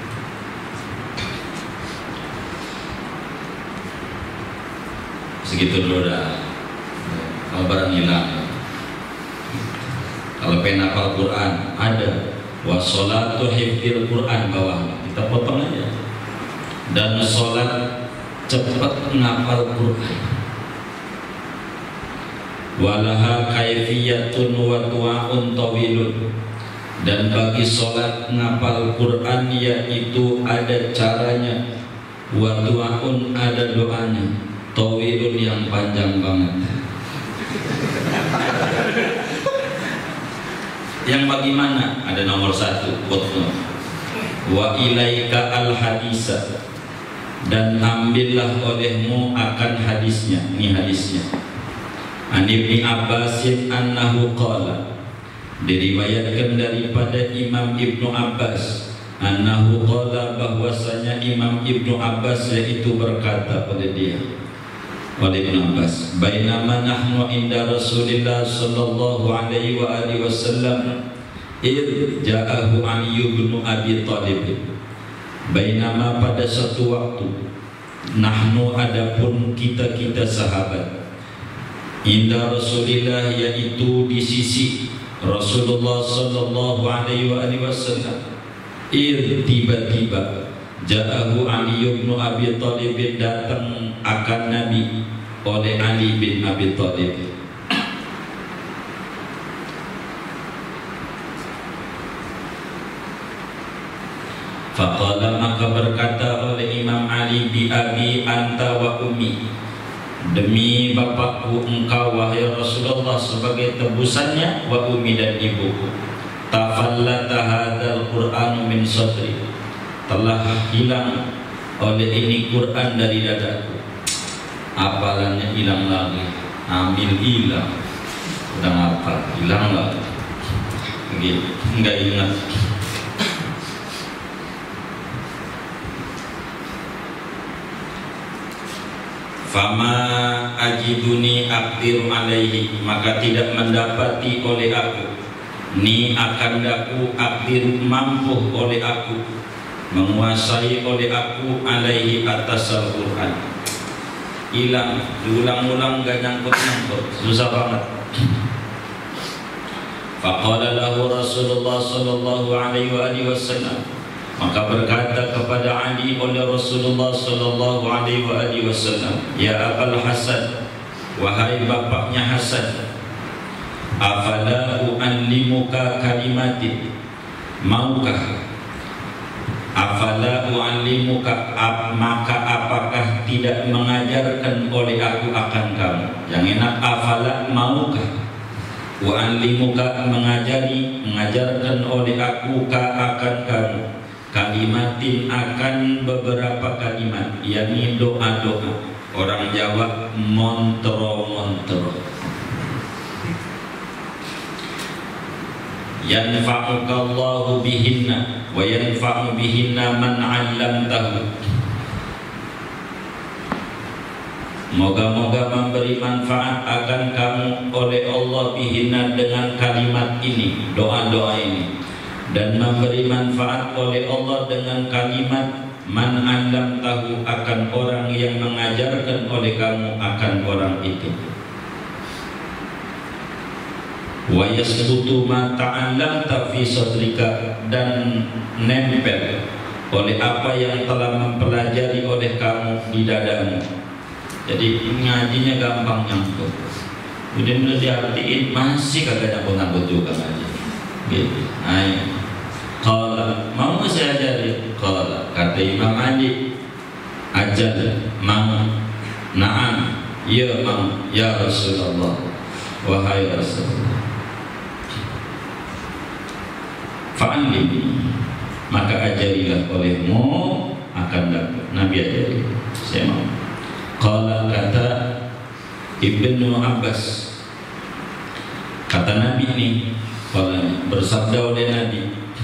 Segitu dulu dah. Kalau barang hilang, kalau pengen hafal Quran ada. Wa sholatu hifdzil Quran, bawah kita potong aja. Dan sholat cepat menghafal Quran. Walaha kaifiyatun wa tu'un tawilun, dan bagi sholat ngapal Quran yaitu ada caranya. Wa tu'un, ada doanya. Tawilun, yang panjang banget. Yang bagaimana? Ada nomor satu, qutnu. Wa ilaika al hadisa, dan ambillah olehmu akan hadisnya. Ini hadisnya. An Ibni Abbasin annahu qala, diriwayatkan daripada Imam Ibnu Abbas, annahu qala, bahwasanya Imam Ibnu Abbas yaitu berkata pada dia, oleh Ibnu Abbas, bainama nahnu inda Rasulillah sallallahu alaihi wa alihi wasallam id ja'ahu Ali bin Abi Thalib. Bainama, pada satu waktu, nahnu, adapun kita-kita sahabat, inda Rasulillah, yaitu di sisi Rasulullah sallallahu alaihi wasallam. Ir, tiba-tiba, ja'ahu Ali bin Abi Thalib, datang akan Nabi oleh Ali bin Abi Thalib. Faqala, maka berkata oleh Imam Ali, bi abi anta wa ummi, demi bapakku engkau wahai Rasulullah sebagai tebusannya, wa ummi, dan ibuku. Tafallata hadzal Qur'an min sadri, telah hilang oleh ini Quran dari dadaku. Apalannya hilang lagi, ambil hilang, udah ngapal hilang lagi, gitu, enggak ingat. Fama ajiduni aqdiru alaihi, maka tidak mendapati oleh aku, ni akan daku, aqdiru, mampu oleh aku, menguasai oleh aku, alaihi, atas Al-Quran. Hilang, diulang-ulang gak nyangkut-nyangkut, susah banget. Faqala lahu Rasulullah sallallahu alaihi wasallam, maka berkata kepada Ali oleh Rasulullah sallallahu alaihi wasallam, ya Abul Hasan, wahai bapaknya Hasan, afala u'allimuka kalimatin, maukah, afala u'allimuka, maka apakah tidak tidak mengajarkan oleh aku akan kamu. Yang enak afala maukah wa anlimuka mengajari mengajarkan oleh aku ka akan kamu kalimatin akan beberapa kalimat, yakni doa-doa. Orang Jawa montro-montro. Yanfa'ukallahu bihinna wa yanfa'u bihinna man 'allamtahu. Moga-moga memberi manfaat akan kamu oleh Allah bihinna dengan kalimat ini, doa-doa ini, dan memberi manfaat oleh Allah dengan kalimat man 'allamtahu akan orang yang mengajarkan oleh kamu akan orang itu. Wa yasbutu ma ta'allamta fi sadrika, dan nempel oleh apa yang telah mempelajari oleh kamu di dadamu. Jadi ngajinya gampang nyangkut. Udah diartiin masih kagak nyangkut-nyangkut juga ngaji. Gitu. Ayo. Qala, mau nggak saya ajari? Qala, kata Imam Ali, ajal, mau, na'am, ya mau, ya Rasulullah, wahai Rasulullah. Fa'alim, maka ajarilah olehmu akan dapat. Nabi ajari, saya mau. Qala, kata Ibnu Abbas, kata Nabi ini, bersabda oleh Nabi,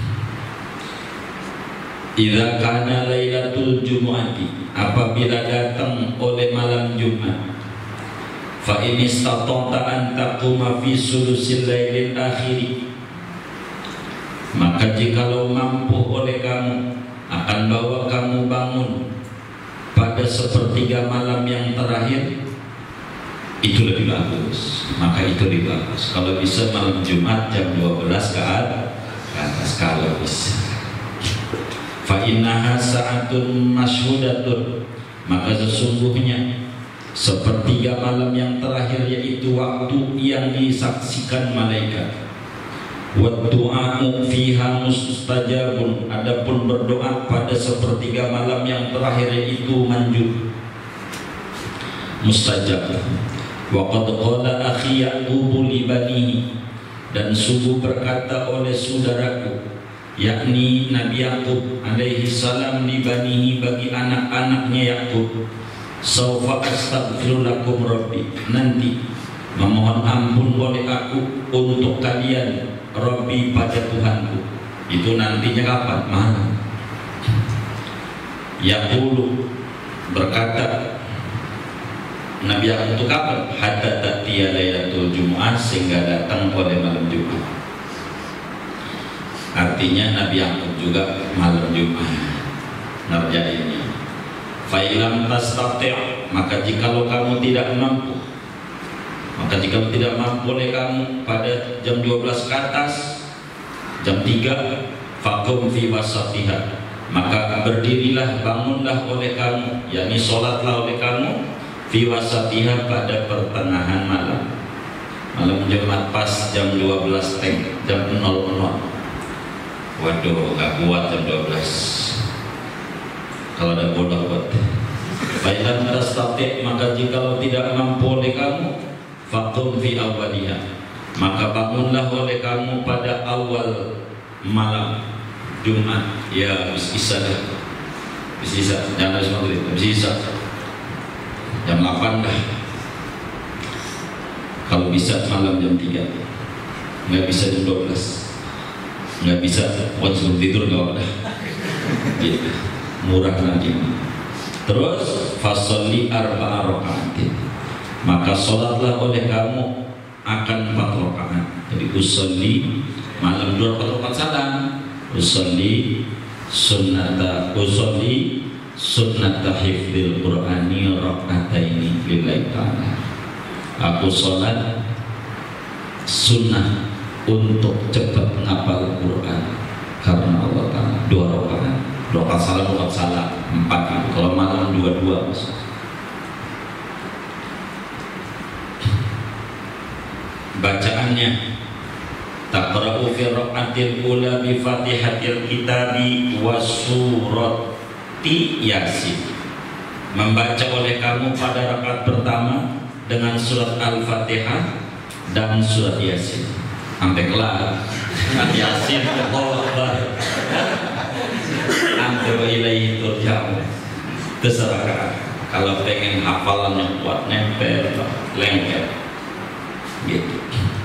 idza kana lailatul jumu'ati, apabila datang oleh malam Jumat, fa in istata'ta an taquma fi sulusil lailil akhir, maka jikalau mampu oleh kamu akan bawa kamu bangun pada sepertiga malam yang terakhir, itu lebih bagus. Maka itu lebih bagus. Kalau bisa malam Jumat jam dua belas ke atas, kalau bisa. Fa innaha sa'atun masyhudatun, maka sesungguhnya sepertiga malam yang terakhir yaitu waktu yang disaksikan malaikat. Wa du'a'u fiha mustajabun, adapun berdoa pada sepertiga malam yang terakhir yaitu manjur, mustajab. Wa qad qala akhi Ya'qub li banihi, dan sungguh berkata oleh saudaraku, yakni Nabi Ya'qub alaihi salam, li banihi, bagi anak-anaknya Ya'qub, saufa astaghfiru lakum rabbi, nanti memohon ampun oleh aku untuk kalian, Rabbi pada Tuhanku. Itu nantinya kapan? Mana? Yaqulu, berkata Nabi Ya'qub itu kapan? Hatta ta'tiya lailatul jumu'ah, sehingga datang pada malam Jumat. Artinya Nabi Ya'qub juga malam Jumat ngerjainnya. Fa ilam tastati', maka jikalau kamu tidak mampu, maka jika tidak mampu oleh kamu pada jam dua belas ke atas, jam tiga, faqum fi wasatiha, maka berdirilah, bangunlah oleh kamu, yakni sholatlah oleh kamu, fi wasatiha, pada pertengahan malam. Malam Jumat pas jam dua belas teng, jam nol nol. Waduh, gak kuat jam dua belas. Kalau ada bodoh buat. Baiklah tastati', maka jikalau tidak mampu oleh kamu, faqum fi awwaliha, maka bangunlah oleh kamu pada awal malam Jumat. Ya, habis isya dah, habis isya, jangan habis maghrib, habis isya jam delapan dah. Kalau bisa malam jam tiga, nggak bisa jam dua belas, nggak bisa buat sebelum tidur nggak ada. Gitu. Murah lagi. Terus fasolli arba'a raka'atin, maka sholatlah oleh kamu akan empat rakaat. Jadi usolli malam dua rakaat salam, usolli sunnata usolli sunnata hifdzil qur'ani raka'ataini lillahi ta'ala. Aku sholat sunnah untuk cepat menghafal Quran karena Allah Ta'ala, dua rakaat, rakaat salam, rakaat salam, empat. Kalau malam dua-dua maksudnya. Bacaannya taqra'u fi rak'atil ula bi Fatihatil Kitabi wa surati Yasin. membaca oleh kamu pada rakaat pertama dengan surat Al-Fatihah dan surat Yasin sampai kelar. Yasin Allahu Akbar. Antu ilaihi turja'un. Terserah. Kalau pengen hafalannya kuat, nempel, lengket, gitu.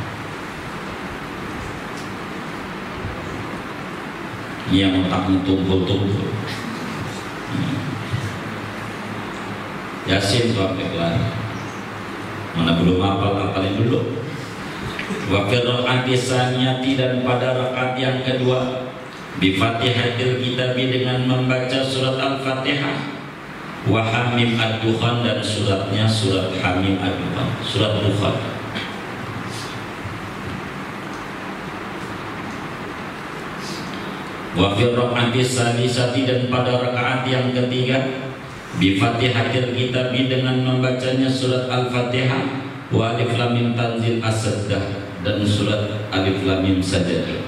Yang otaknya tumpul-tumpul. Yasin sampai kelar. Mana belum hafal, hafalin dulu. Wa fi rakaati tsaniyati, dan pada rakaat yang kedua bi Fatihatil Kitabi dengan membaca surat Al-Fatihah, wa Hamim Ad-Dukhan, dan suratnya surat Hamim Ad-Dukhan, surat Dukhan. Wa fi rakaati tsalisati, dan pada rakaat yang ketiga bi Fatihatil Kitabi dengan membacanya surat Al-Fatihah, wa Alif Lam Mim Tanzil As-Sajdah, dan surat Alif Lam Mim Sajdah.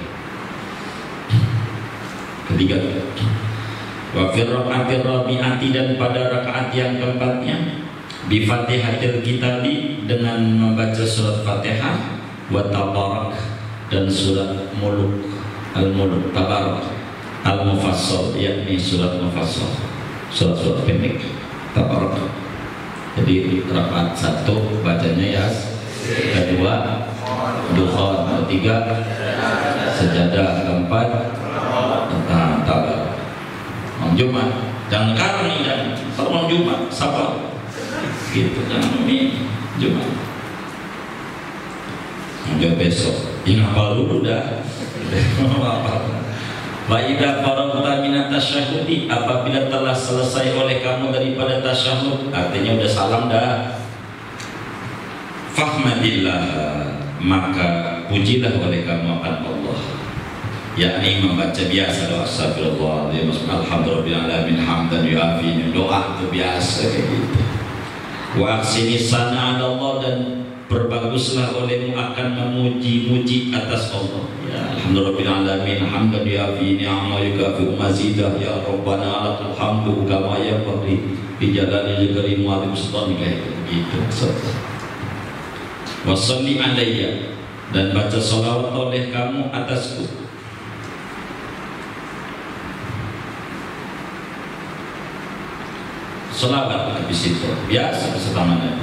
Ketiga. Wa fi rakaati rabi'ati, dan pada rakaat yang keempatnya bi Fatihatil Kitabi dengan membaca surat Fatihah, wa Tabarak, dan surat Muluk, Al-Muluk, Tabarak, Al-Mufassal, yakni surat Mufassal, surat-surat pendek, Tabarak. Jadi rakaat satu bacanya Yas, kedua Dukhan, ketiga Sajadah, keempat tentang Tabarak. Malam Jumat, jangan karang nih, jangan. Kalau malam Jumat, sabar. Gitu, jangan ini Jumat. Enggak besok. Ini apa dulu dah? Wa idza faragta minat tasyahudi, apabila telah selesai oleh kamu daripada tasyahud, artinya udah salam dah. Fahmadillah, maka pujilah oleh kamu akan Allah. Yakni membaca biasa doa astagfirullahaladzim, alhamdulillahirabbil hamdan yuafi, doa itu biasa gitu. Wa aksini sana ala Allah, dan berbaguslah olehmu akan memuji-muji atas Allah. Ya alhamdulillahirabbil hamdan yuafi ni'ama yukafi mazidah, ya rabbana lakal hamdu kama yanbaghi bi jalalil karim wa sultanika, gitu. Wa shalli alayya, dan baca sholawat oleh kamu atasku. Selawat habis itu biasa bersama Nabi.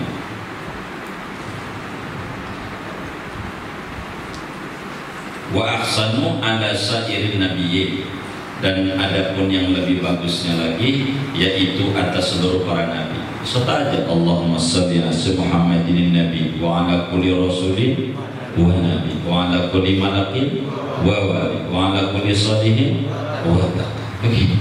Wa ahsanu ala sairin nabiyyin, dan adapun yang lebih bagusnya lagi yaitu atas seluruh para nabi. Serta aja Allahumma shalli ala Muhammadin nabi wa ala kulli rasulin wa nabi wa ala kulli malakin wa wali wa ala kulli salihin wa begini.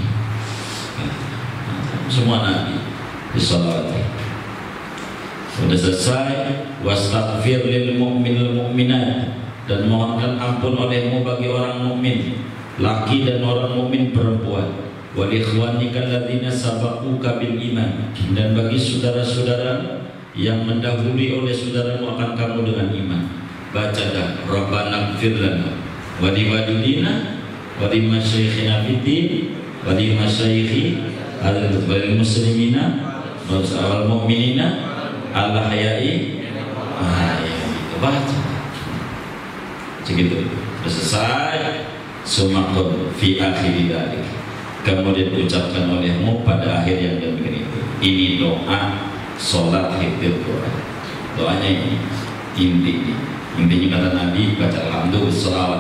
Semua nabi disalawati. Sudah selesai, wastaghfir lil mu'minil mu'minat, dan mohonkan ampun olehmu bagi orang mukmin laki dan orang mukmin perempuan, wal ikhwanika alladzina sabaquka bil iman, dan bagi saudara-saudara yang mendahului oleh saudaramu akan kamu dengan iman. Baca dah, Rabbana ighfir lana wa li walidina wa li masyayikhina fid din wa li masyayikhi al muslimina wal mu'minina al hayai. Ah, ya, gitu. Baca segitu, selesai. Sumakun fi akhiri dalik, kemudian ucapkan olehmu pada akhir yang demikian itu. Ini doa sholat hifdzul Quran. Doanya ini inti, intinya kata Nabi, baca alhamdulillah, sholawat.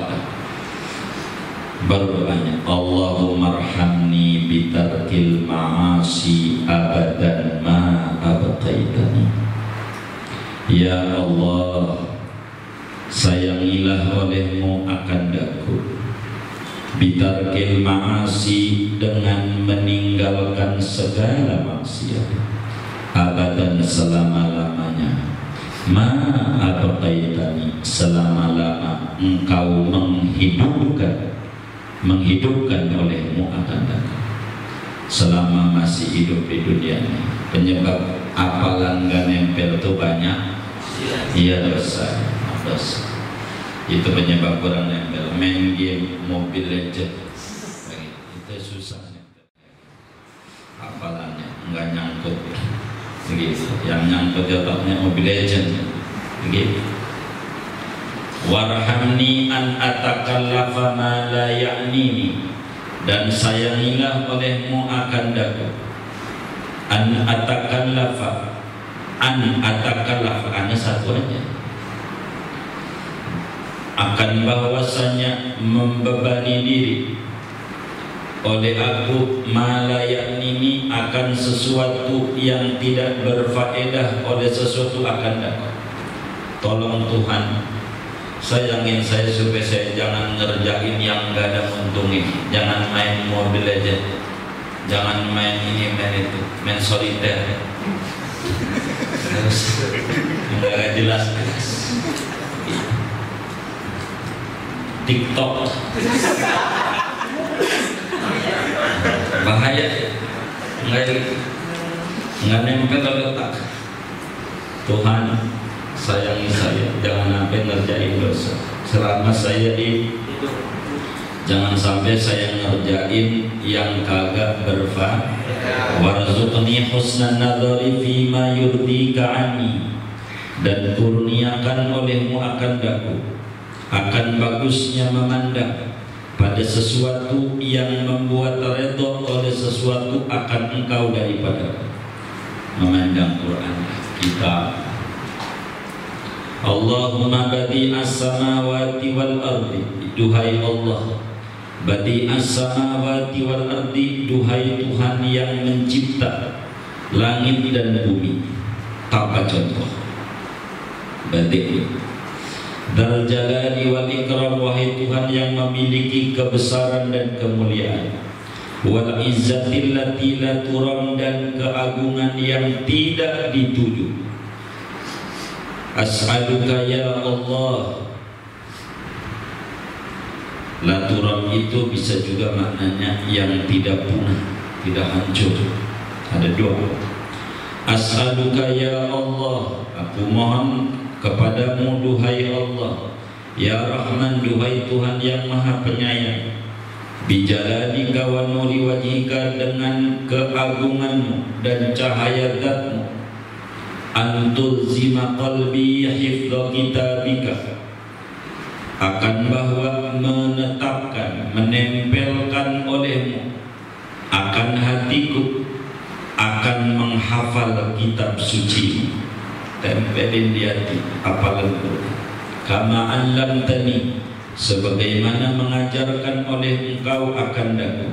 Baru doanya, Allahumma arhamni bitarkil ma'asi abadan ma abqaitani. Ya Allah, sayangilah olehmu akan daku bitarkil ma'asi, dengan meninggalkan segala maksiat, abadan selama-lamanya, ma abqaitani, selama-lama engkau menghidupkan menghidupkan olehmu akan datang, selama masih hidup di dunia ini. Penyebab apalan gak nempel itu banyak, iya dosa, dosa. Itu penyebab kurang nempel. Main game Mobile Legends itu susah nempel, apalannya nggak nyangkut. seperti otaknya Mobile Legend begitu. Warhamni an atakallafa ma la ya'nini, dan sayangilah olehmu akan daku an atakallafa an atakallafa hanya satu aja, akan bahwasanya membebani diri oleh aku malayak ini akan sesuatu yang tidak berfaedah oleh sesuatu akan dapat. Tolong Tuhan, sayangin saya supaya saya jangan ngerjain yang gak ada untungnya. Jangan main Mobile Legends, jangan main ini main itu, main soliter, terus nggak jelas jelas. TikTok bahaya, nggak nggak nempel ke otak. Tuhan sayangi saya, jangan sampai ngerjain dosa selama saya di, jangan sampai saya ngerjain yang kagak berfaedah. Warzuqni husnan nadhari fima yurdika anni, dan kurniakan olehmu akan daku akan bagusnya memandang pada sesuatu yang membuat redha oleh sesuatu akan engkau daripada memandang Quran kita. Allahumma badi'as samawati wal ardi, duhai Allah badi'as samawati wal ardi, duhai Tuhan yang mencipta langit dan bumi. Tanpa contoh badi' Dzal jalali wal ikram, wahai Tuhan yang memiliki kebesaran dan kemuliaan, wal izzati allati la turam, dan keagungan yang tidak dituju. As'aluka ya Allah, la turam itu bisa juga maknanya yang tidak punah, tidak hancur. Ada dua. As'aluka ya Allah, aku mohon kepadamu duhai Allah, ya Rahman, duhai Tuhan yang maha penyayang, bijalalika wa nuri wajhika, dengan keagunganmu dan cahaya zatmu, antul zima qalbi hifdha kitabika, akan bahwa menetapkan, menempelkan olehmu akan hatiku akan menghafal kitab suci. Tempelin di hati, hafalan Quran. Kama allamtani, sebagaimana mengajarkan oleh engkau akan daku.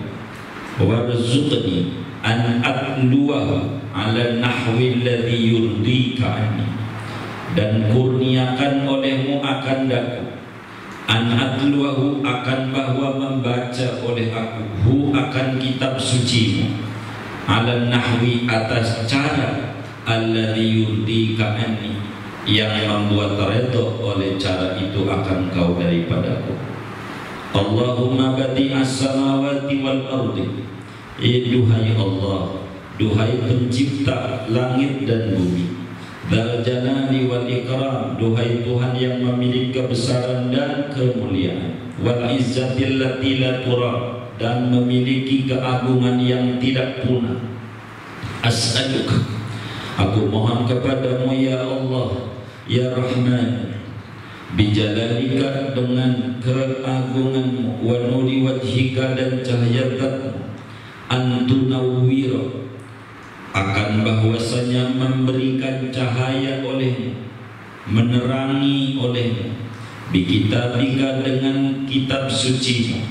Warzuqni an atluwahu ala nahwi alladhi yurdika anni, dan kurniakan olehmu akan daku an atluwahu, akan bahwa membaca oleh aku hu, akan kitab sucimu, ala nahwi, atas cara alladzi yurdika anni, yang membuat redha oleh cara itu akan kau daripadaku. Allahumma badi'as samawati wal ardi, duhai Allah, duhai pencipta langit dan bumi, dzal jalali wal ikram, duhai Tuhan yang memiliki kebesaran dan kemuliaan, wal izzati allati la turam, dan memiliki keagungan yang tidak punah. As'aluka, aku mohon kepadamu ya Allah, ya Rahman, bijalalika, dengan keagunganmu, wa nuri wajhika, dan cahaya zatmu, antunawwira, akan bahwasanya memberikan cahaya olehmu, menerangi olehmu, bikitabika, dengan kitab sucimu,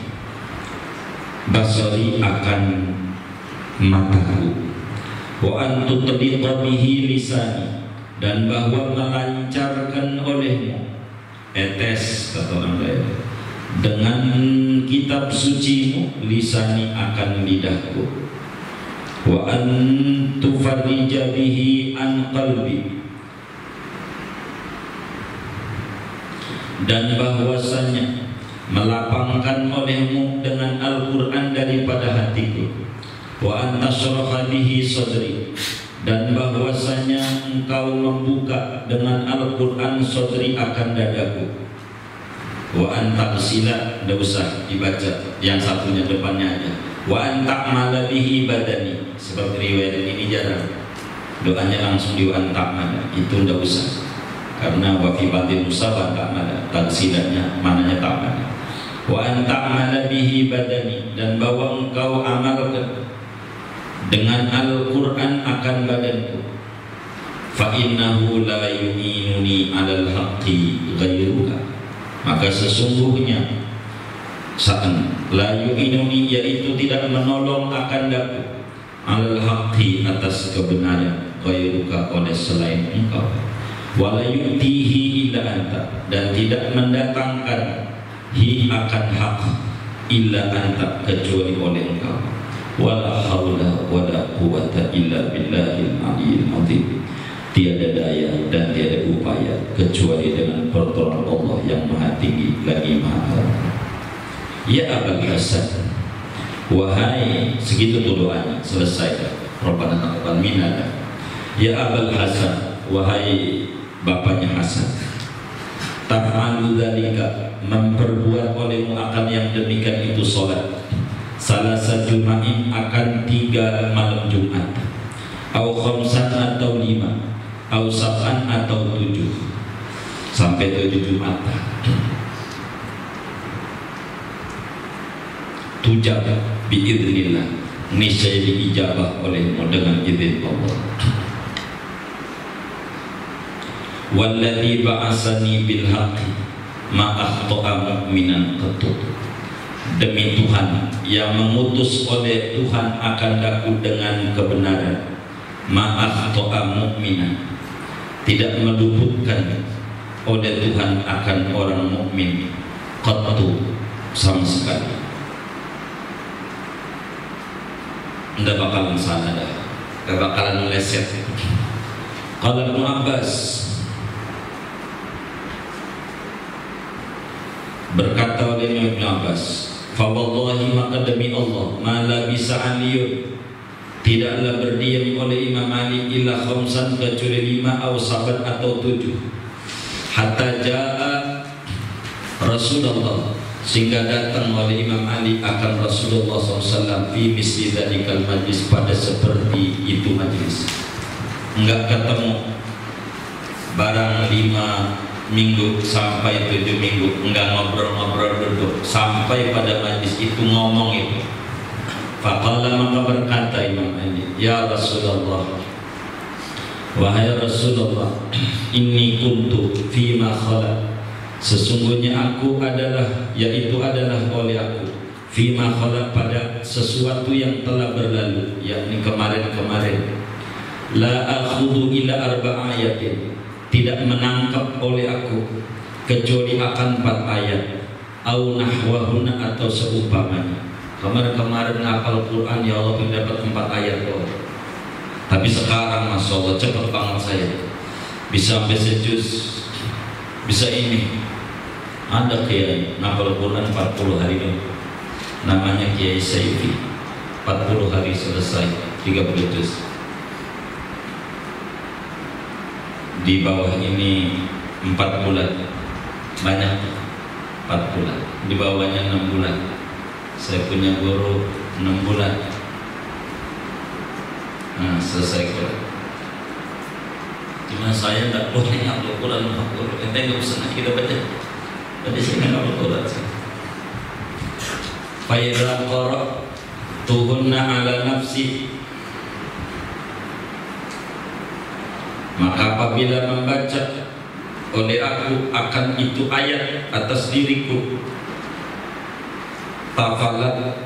basari, akan mataku, wa antutliqa bihi lisani, dan bahwa melancarkan olehmu, etes kata orang lain, dengan kitab sucimu, lisani, akan lidahku, wa antufarrija bihi an qalbi, dan bahwasanya melapangkan olehmu dengan Al-Quran daripada hatiku, wa antasraha bihi sadri, dan bahwasanya engkau membuka dengan Al-Quran sadri, akan dadaku, wa antaksila, tidak usah dibaca yang satunya depannya aja, wa antakmala bihi badani, sebab riwayat ini jarang, doanya langsung di wa antamala, itu ndak usah, karena wa fi batin musa wa antamala tafsirannya mananya tamala. Wa antamala bihi badani, dan bahwa engkau amalkan dengan Al-Quran akan badanku. Fa innahu la yu'inuni 'alal haqqi ghairuka, maka sesungguhnya sa'an la yu'inuni, yaitu tidak menolong akan daku, 'alal haqqi atas kebenaran, ghairuka oleh selain engkau, wala yu'tihi illa anta, dan tidak mendatangkan hi akan hak illa anta kecuali oleh engkau, wala haula wala quwata illa billahil aliyyil azim, tiada daya dan tiada upaya kecuali dengan pertolongan Allah yang maha tinggi lagi maha. Ya Abul Hasan, wahai, segitu tuh doanya, selesai. Rabbana taqabbal minna. Ya Abul Hasan, wahai bapaknya Hasan, taf'alu dzalika, memperbuat olehmu akan yang demikian itu salat salasa Juma'in, akan tiga malam Jumat, au khamsan atau lima, au sab'an atau tujuh, sampai tujuh Jumat. Tujab biidznillah, niscaya diijabah olehmu dengan izin Allah. Walladzi ba'asani bil haqqi ma akhta'a mu'minan qattu, demi Tuhan yang mengutus oleh Tuhan akan daku dengan kebenaran, ma akhta'a mu'minan, tidak meluputkan oleh Tuhan akan orang mukmin qattu, sama sekali. Nggak bakalan salah dah, nggak bakalan meleset. Qala Ibnu Abbas, berkata oleh Ibnu Abbas, fa wallahi, maka demi Allah, ma labisa Aliyun, tidaklah berdiam oleh Imam Ali illa khamsan, kecuali lima, au sabat atau tujuh, hatta jaa Rasulullah, sehingga datang oleh Imam Ali akan Rasulullah shallallahu alaihi wasallam fi misli dzalikal majlis, pada seperti itu majlis. Enggak ketemu barang lima minggu sampai tujuh minggu, enggak ngobrol-ngobrol duduk, sampai pada majlis itu ngomong itu. Faqala, maka berkata Imam Ali, ya Rasulullah, wahai Rasulullah, inni kuntu fima khala, sesungguhnya aku adalah, yaitu adalah oleh aku, fima khala, pada sesuatu yang telah berlalu, yakni kemarin-kemarin, la akhudhu ila arba' ayatin, tidak menangkap oleh aku kecuali akan empat ayat, au nahwahuna, atau seumpamanya. Kemarin-kemarin ngapal Quran, ya Allah, dapat empat ayat loh. Tapi sekarang Masya Allah cepat banget saya, bisa sampai sejuz, bisa ini. Ada kiai ngapal Quran empat puluh hari dulu, namanya Kiai Saifi, empat puluh hari selesai tiga puluh juz. Di bawah ini empat bulan, banyak empat bulan, di bawahnya enam bulan. Saya punya guru enam bulan, nah selesai Quran. Cuma saya tidak boleh ngapal Quran empat puluh, kita nggak usah kita baca. Tadi saya nggak ngapal Quran sih. Fa'idha qara'tuhunna ala nafsi, maka apabila membaca oleh aku akan itu ayat atas diriku, tafalat,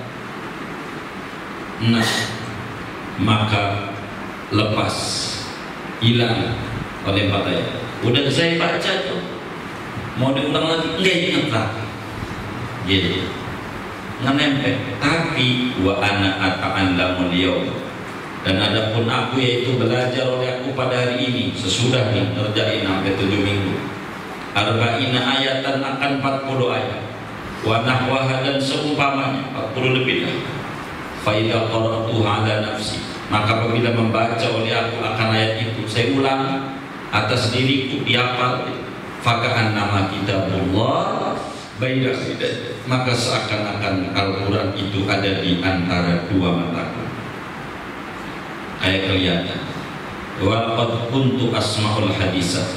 nah maka lepas, hilang oleh empat ayat. Udah saya baca tuh, mau diulang lagi enggak ingat lagi, jadi ngenempel. Tapi wa ana ata'allamul yawm, dan adapun aku, yaitu belajar oleh aku pada hari ini, sesudah nih ngerjain sampai tujuh minggu, arba'ina ayatan, akan empat puluh ayat, wa nahwaha, dan seumpamanya empat puluh lebih dah. Fa idza qara'tu ala nafsi, maka apabila membaca oleh aku akan ayat itu, saya ulang atas diriku, dihafal, faka'an nama kitabullah baina sidai, maka seakan-akan Al-Quran itu ada di antara dua mataku. Kayak kelihatan wa qad kuntu asma'ul hadisat,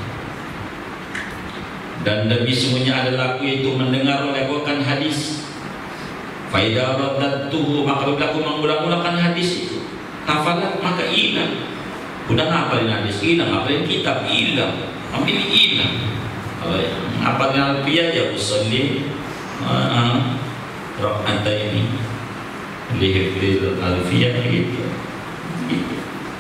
dan demi semuanya adalah aku itu mendengar oleh aku akan hadis. Fa idza raddattuhu, maka bila aku mengulang-ulangkan hadis itu, hafalat maka hilang. Udah ngapalin hadis hilang, ngapalin kitab hilang, ambil hilang. Kalau ngapalin alfiyah ya usolli rakaat ini lihifdil alfiyah gitu. Gitu.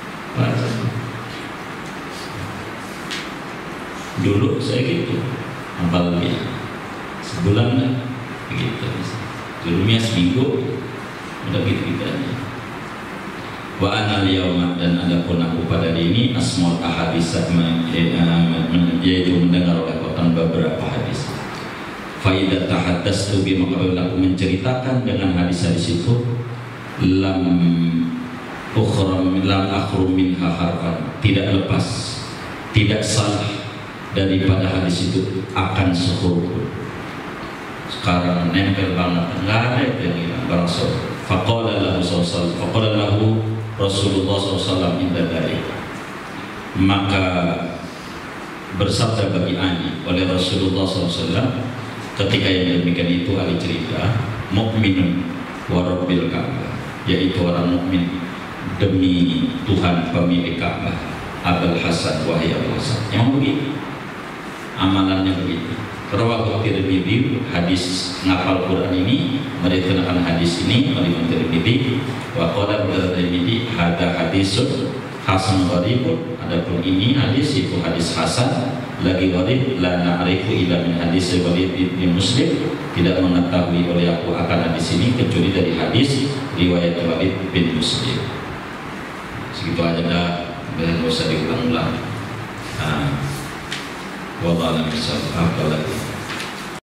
Dulu saya gitu, hafal dia sebulan lah, begitu. Dulunya seminggu, udah gitu-gitu aja. Wa ana al-yawma, dan adapun aku pada hari ini asma'ul ahadits, yaitu mendengar oleh orang beberapa hadis. Fa idza tahaddatsu bi, maka aku menceritakan dengan hadis-hadis itu, lam ukhram lam akhrum minha harfan, tidak lepas, tidak salah daripada hadis itu akan sehuruf. Sekarang nempel banget, enggak ada yang hilang barang so. Faqala lahu sallallahu faqala lahu Rasulullah sallallahu alaihi wasallam inda dzalik, maka bersabda bagi Ali oleh Rasulullah sallallahu alaihi wasallam ketika yang demikian itu, Ali cerita, mukminun wa rabbil Ka'bah, yaitu orang mukmin demi Tuhan pemilik Ka'bah, Abul Hasan wahai Abul Hasan. Yang begitu amalannya begitu. Rawahu Tirmidzi, hadis ngapal Quran ini meriwayatkan hadis ini oleh Imam Tirmidzi, wa qala Tirmidzi hadza hadisun hasan gharibun, adapun ini hadis itu hadis hasan lagi gharib, la na'rifu illa min hadis Walid bin Muslim, tidak mengetahui oleh aku akan hadis ini kecuali dari hadis riwayat Walid bin Muslim. Segitu aja dah, tidak usah diulang-ulang. Nah, wallahu a'lam bishawab.